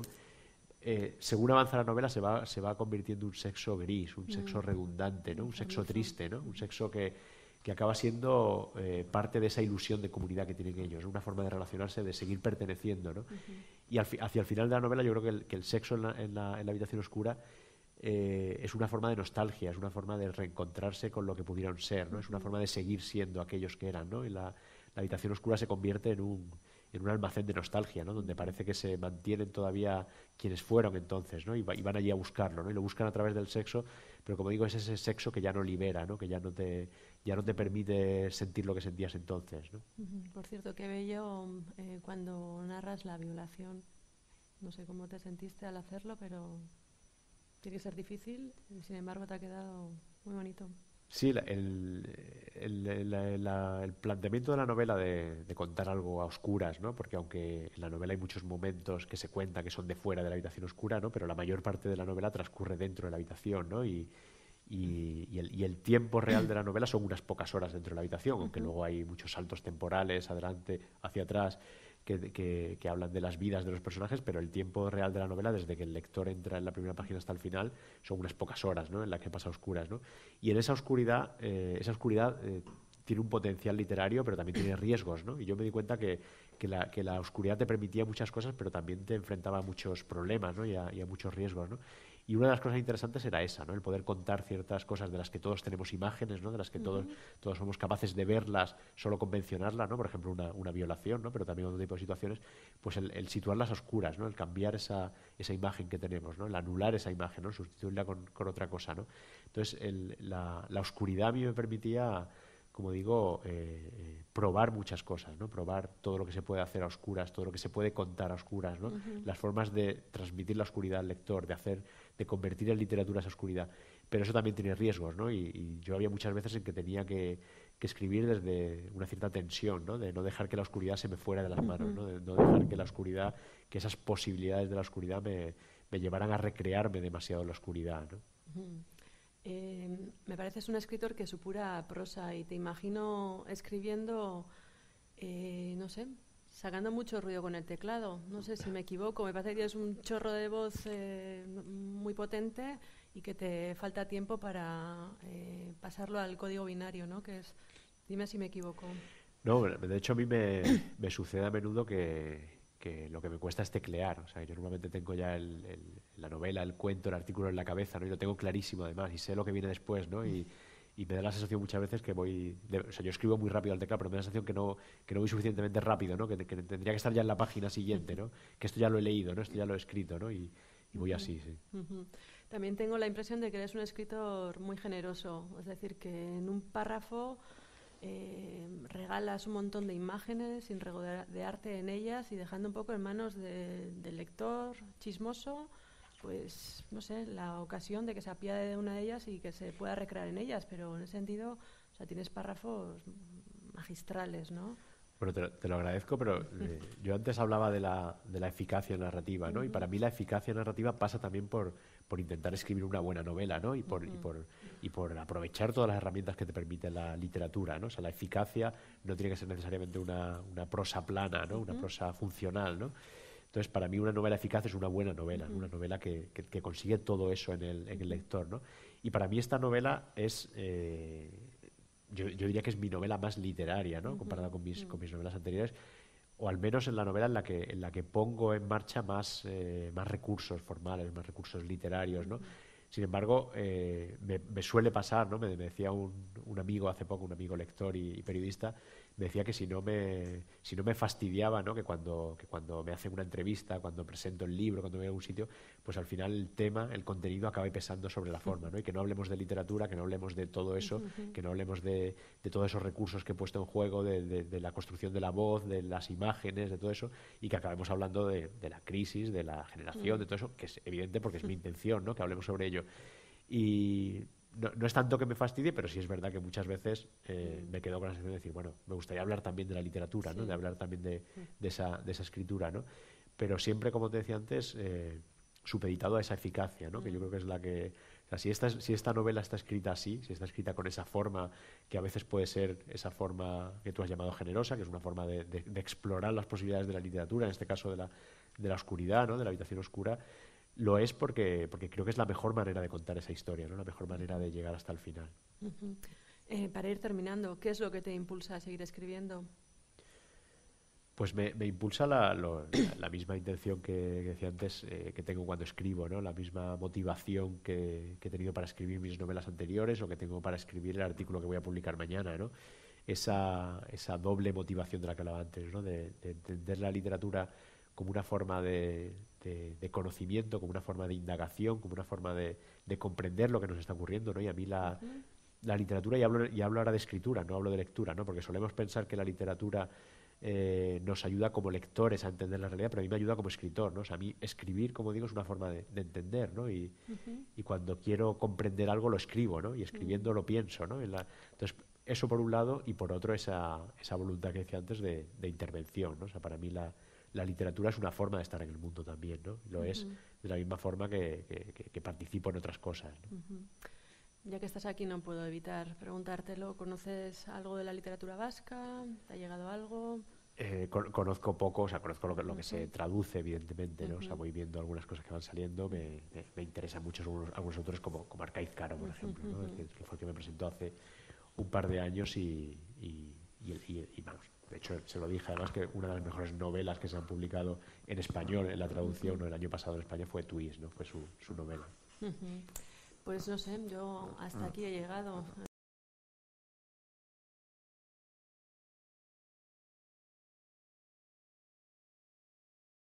Eh, según avanza la novela se va, se va convirtiendo en un sexo gris, un sexo redundante, ¿no? Un sexo triste, ¿no? Un sexo que, que acaba siendo eh, parte de esa ilusión de comunidad que tienen ellos, ¿no? Una forma de relacionarse, de seguir perteneciendo, ¿no? Uh-huh. Y al fi, hacia el final de la novela yo creo que el, que el sexo en la, en, la, en la habitación oscura eh, es una forma de nostalgia, es una forma de reencontrarse con lo que pudieron ser, ¿no? Uh-huh. Es una forma de seguir siendo aquellos que eran, ¿no? Y la, la habitación oscura se convierte en un... en un almacén de nostalgia, ¿no? Donde parece que se mantienen todavía quienes fueron entonces, ¿no? Y, va, y van allí a buscarlo, ¿no? Y lo buscan a través del sexo, pero como digo, es ese sexo que ya no libera, ¿no? Que ya no te, ya no te permite sentir lo que sentías entonces, ¿no? Uh-huh. Por cierto, qué bello eh, cuando narras la violación. No sé cómo te sentiste al hacerlo, pero tiene que ser difícil y sin embargo te ha quedado muy bonito. Sí, el, el, el, la, el planteamiento de la novela de, de contar algo a oscuras, ¿no? Porque aunque en la novela hay muchos momentos que se cuenta que son de fuera de la habitación oscura, ¿no? Pero la mayor parte de la novela transcurre dentro de la habitación, ¿no? Y, y, y, el, y el tiempo real de la novela son unas pocas horas dentro de la habitación, aunque uh-huh. luego hay muchos saltos temporales, adelante, hacia atrás, que, que, que hablan de las vidas de los personajes, pero el tiempo real de la novela, desde que el lector entra en la primera página hasta el final, son unas pocas horas, ¿no? En las que pasa a oscuras, ¿no? Y en esa oscuridad, eh, esa oscuridad eh, tiene un potencial literario, pero también tiene riesgos, ¿no? Y yo me di cuenta que, que, la, que la oscuridad te permitía muchas cosas, pero también te enfrentaba a muchos problemas, ¿no? Y a, y a muchos riesgos, ¿no? Y una de las cosas interesantes era esa, ¿no? El poder contar ciertas cosas de las que todos tenemos imágenes, ¿no? De las que uh-huh. todos, todos somos capaces de verlas solo con mencionarlas, ¿no? Por ejemplo, una, una violación, ¿no? Pero también otro tipo de situaciones, pues el, el situarlas a oscuras, ¿no? El cambiar esa, esa imagen que tenemos, ¿no? El anular esa imagen, ¿no? Sustituirla con, con otra cosa, ¿no? Entonces, el, la, la oscuridad a mí me permitía, como digo, eh, eh, probar muchas cosas, ¿no? Probar todo lo que se puede hacer a oscuras, todo lo que se puede contar a oscuras, ¿no? Uh-huh. Las formas de transmitir la oscuridad al lector, de hacer, de convertir en literatura esa oscuridad. Pero eso también tiene riesgos, ¿no? Y, y yo había muchas veces en que tenía que, que escribir desde una cierta tensión, ¿no? De no dejar que la oscuridad se me fuera de las manos, ¿no? De no dejar que la oscuridad, que esas posibilidades de la oscuridad me, me llevaran a recrearme demasiado en la oscuridad, ¿no? Uh-huh. Eh, me pareces un escritor que supura prosa y te imagino escribiendo, eh, no sé, sacando mucho ruido con el teclado. No sé si me equivoco, me parece que tienes un chorro de voz eh, muy potente y que te falta tiempo para eh, pasarlo al código binario, ¿no? Que es, dime si me equivoco. No, de hecho a mí me, me sucede a menudo que... que lo que me cuesta es teclear, o sea, yo normalmente tengo ya el, el, la novela, el cuento, el artículo en la cabeza, ¿no? Y lo tengo clarísimo además, y sé lo que viene después, ¿no? Y, y me da la sensación muchas veces que voy, de, o sea, yo escribo muy rápido al teclado, pero me da la sensación que no, que no voy suficientemente rápido, ¿no? Que, que tendría que estar ya en la página siguiente, ¿no? Que esto ya lo he leído, ¿no? Esto ya lo he escrito, ¿no? Y, y voy así, sí. Uh-huh. También tengo la impresión de que eres un escritor muy generoso, es decir, que en un párrafo eh, regalas un montón de imágenes sin regodearte en ellas y dejando un poco en manos de, del lector chismoso, pues, no sé, la ocasión de que se apiade de una de ellas y que se pueda recrear en ellas, pero en ese sentido, o sea, tienes párrafos magistrales, ¿no? Bueno, te, te lo agradezco, pero eh, yo antes hablaba de la, de la eficacia narrativa, ¿no? Uh-huh. Y para mí la eficacia narrativa pasa también por, por intentar escribir una buena novela, ¿no? Y por, uh-huh. y, por, y por aprovechar todas las herramientas que te permite la literatura, ¿no? O sea, la eficacia no tiene que ser necesariamente una, una prosa plana, ¿no? Una uh-huh. prosa funcional, ¿no? Entonces, para mí una novela eficaz es una buena novela, uh-huh. una novela que, que, que consigue todo eso en el, en el lector, ¿no? Y para mí esta novela es... Eh, Yo, yo diría que es mi novela más literaria, ¿no? Uh-huh. Comparada con mis, uh-huh. con mis novelas anteriores, o al menos en la novela en la que, en la que pongo en marcha más, eh, más recursos formales, más recursos literarios, ¿no? Uh-huh. Sin embargo, eh, me, me suele pasar, ¿no? Me, me decía un, un amigo hace poco, un amigo lector y, y periodista, me decía que si no me, si no me fastidiaba, ¿no? Que cuando, que cuando me hacen una entrevista, cuando presento el libro, cuando voy a algún sitio, pues al final el tema, el contenido acabe pesando sobre la forma, ¿no? Y que no hablemos de literatura, que no hablemos de todo eso, uh-huh. que no hablemos de, de todos esos recursos que he puesto en juego, de, de, de la construcción de la voz, de las imágenes, de todo eso, y que acabemos hablando de, de la crisis, de la generación, uh-huh. de todo eso, que es evidente porque es mi intención, ¿no? Que hablemos sobre ello. Y no, no es tanto que me fastidie, pero sí es verdad que muchas veces eh, mm. me quedo con la sensación de decir, bueno, me gustaría hablar también de la literatura, sí. ¿no? De hablar también de, de, esa, de esa escritura, ¿no? Pero siempre, como te decía antes, eh, supeditado a esa eficacia, ¿no? Mm. Que yo creo que es la que... O sea, si esta, si esta novela está escrita así, si está escrita con esa forma, que a veces puede ser esa forma que tú has llamado generosa, que es una forma de, de, de explorar las posibilidades de la literatura, en este caso de la, de la oscuridad, ¿no? De la habitación oscura, lo es porque, porque creo que es la mejor manera de contar esa historia, ¿no? La mejor manera de llegar hasta el final. Uh-huh. Eh, para ir terminando, ¿qué es lo que te impulsa a seguir escribiendo? Pues me, me impulsa la, lo, la, la misma intención que, que decía antes, eh, que tengo cuando escribo, ¿no? La misma motivación que, que he tenido para escribir mis novelas anteriores o que tengo para escribir el artículo que voy a publicar mañana, ¿no? Esa, esa doble motivación de la que hablaba antes, ¿no? De, de entender la literatura como una forma de, de, de conocimiento, como una forma de indagación, como una forma de, de comprender lo que nos está ocurriendo, ¿no? Y a mí la, uh-huh. la literatura, y hablo, y hablo ahora de escritura, no hablo de lectura, ¿no? Porque solemos pensar que la literatura eh, nos ayuda como lectores a entender la realidad, pero a mí me ayuda como escritor, ¿no? O sea, a mí escribir, como digo, es una forma de, de entender, ¿no? Y, uh-huh. y cuando quiero comprender algo lo escribo, ¿no? Y escribiendo uh-huh. lo pienso, ¿no? En la, entonces, eso por un lado, y por otro esa, esa voluntad que decía antes de, de intervención, ¿no? O sea, para mí la La literatura es una forma de estar en el mundo también, ¿no? Lo uh-huh. es de la misma forma que, que, que participo en otras cosas, ¿no? Uh-huh. Ya que estás aquí no puedo evitar preguntártelo. ¿Conoces algo de la literatura vasca? ¿Te ha llegado algo? Eh, con, conozco poco, o sea, conozco lo que, lo que uh-huh. se traduce, evidentemente, ¿no? Uh-huh. O sea, voy viendo algunas cosas que van saliendo, me, me, me interesan mucho algunos, algunos autores como, como Arcaiz Caro, por uh-huh. ejemplo, ¿no? Uh-huh. que, que fue el que me presentó hace un par de años y, y, y, y, y vamos. De hecho, se lo dije además que una de las mejores novelas que se han publicado en español, en la traducción, uh-huh. el año pasado en España, fue Twist, ¿no? Fue su, su novela. Uh-huh. Pues no sé, yo hasta aquí he llegado.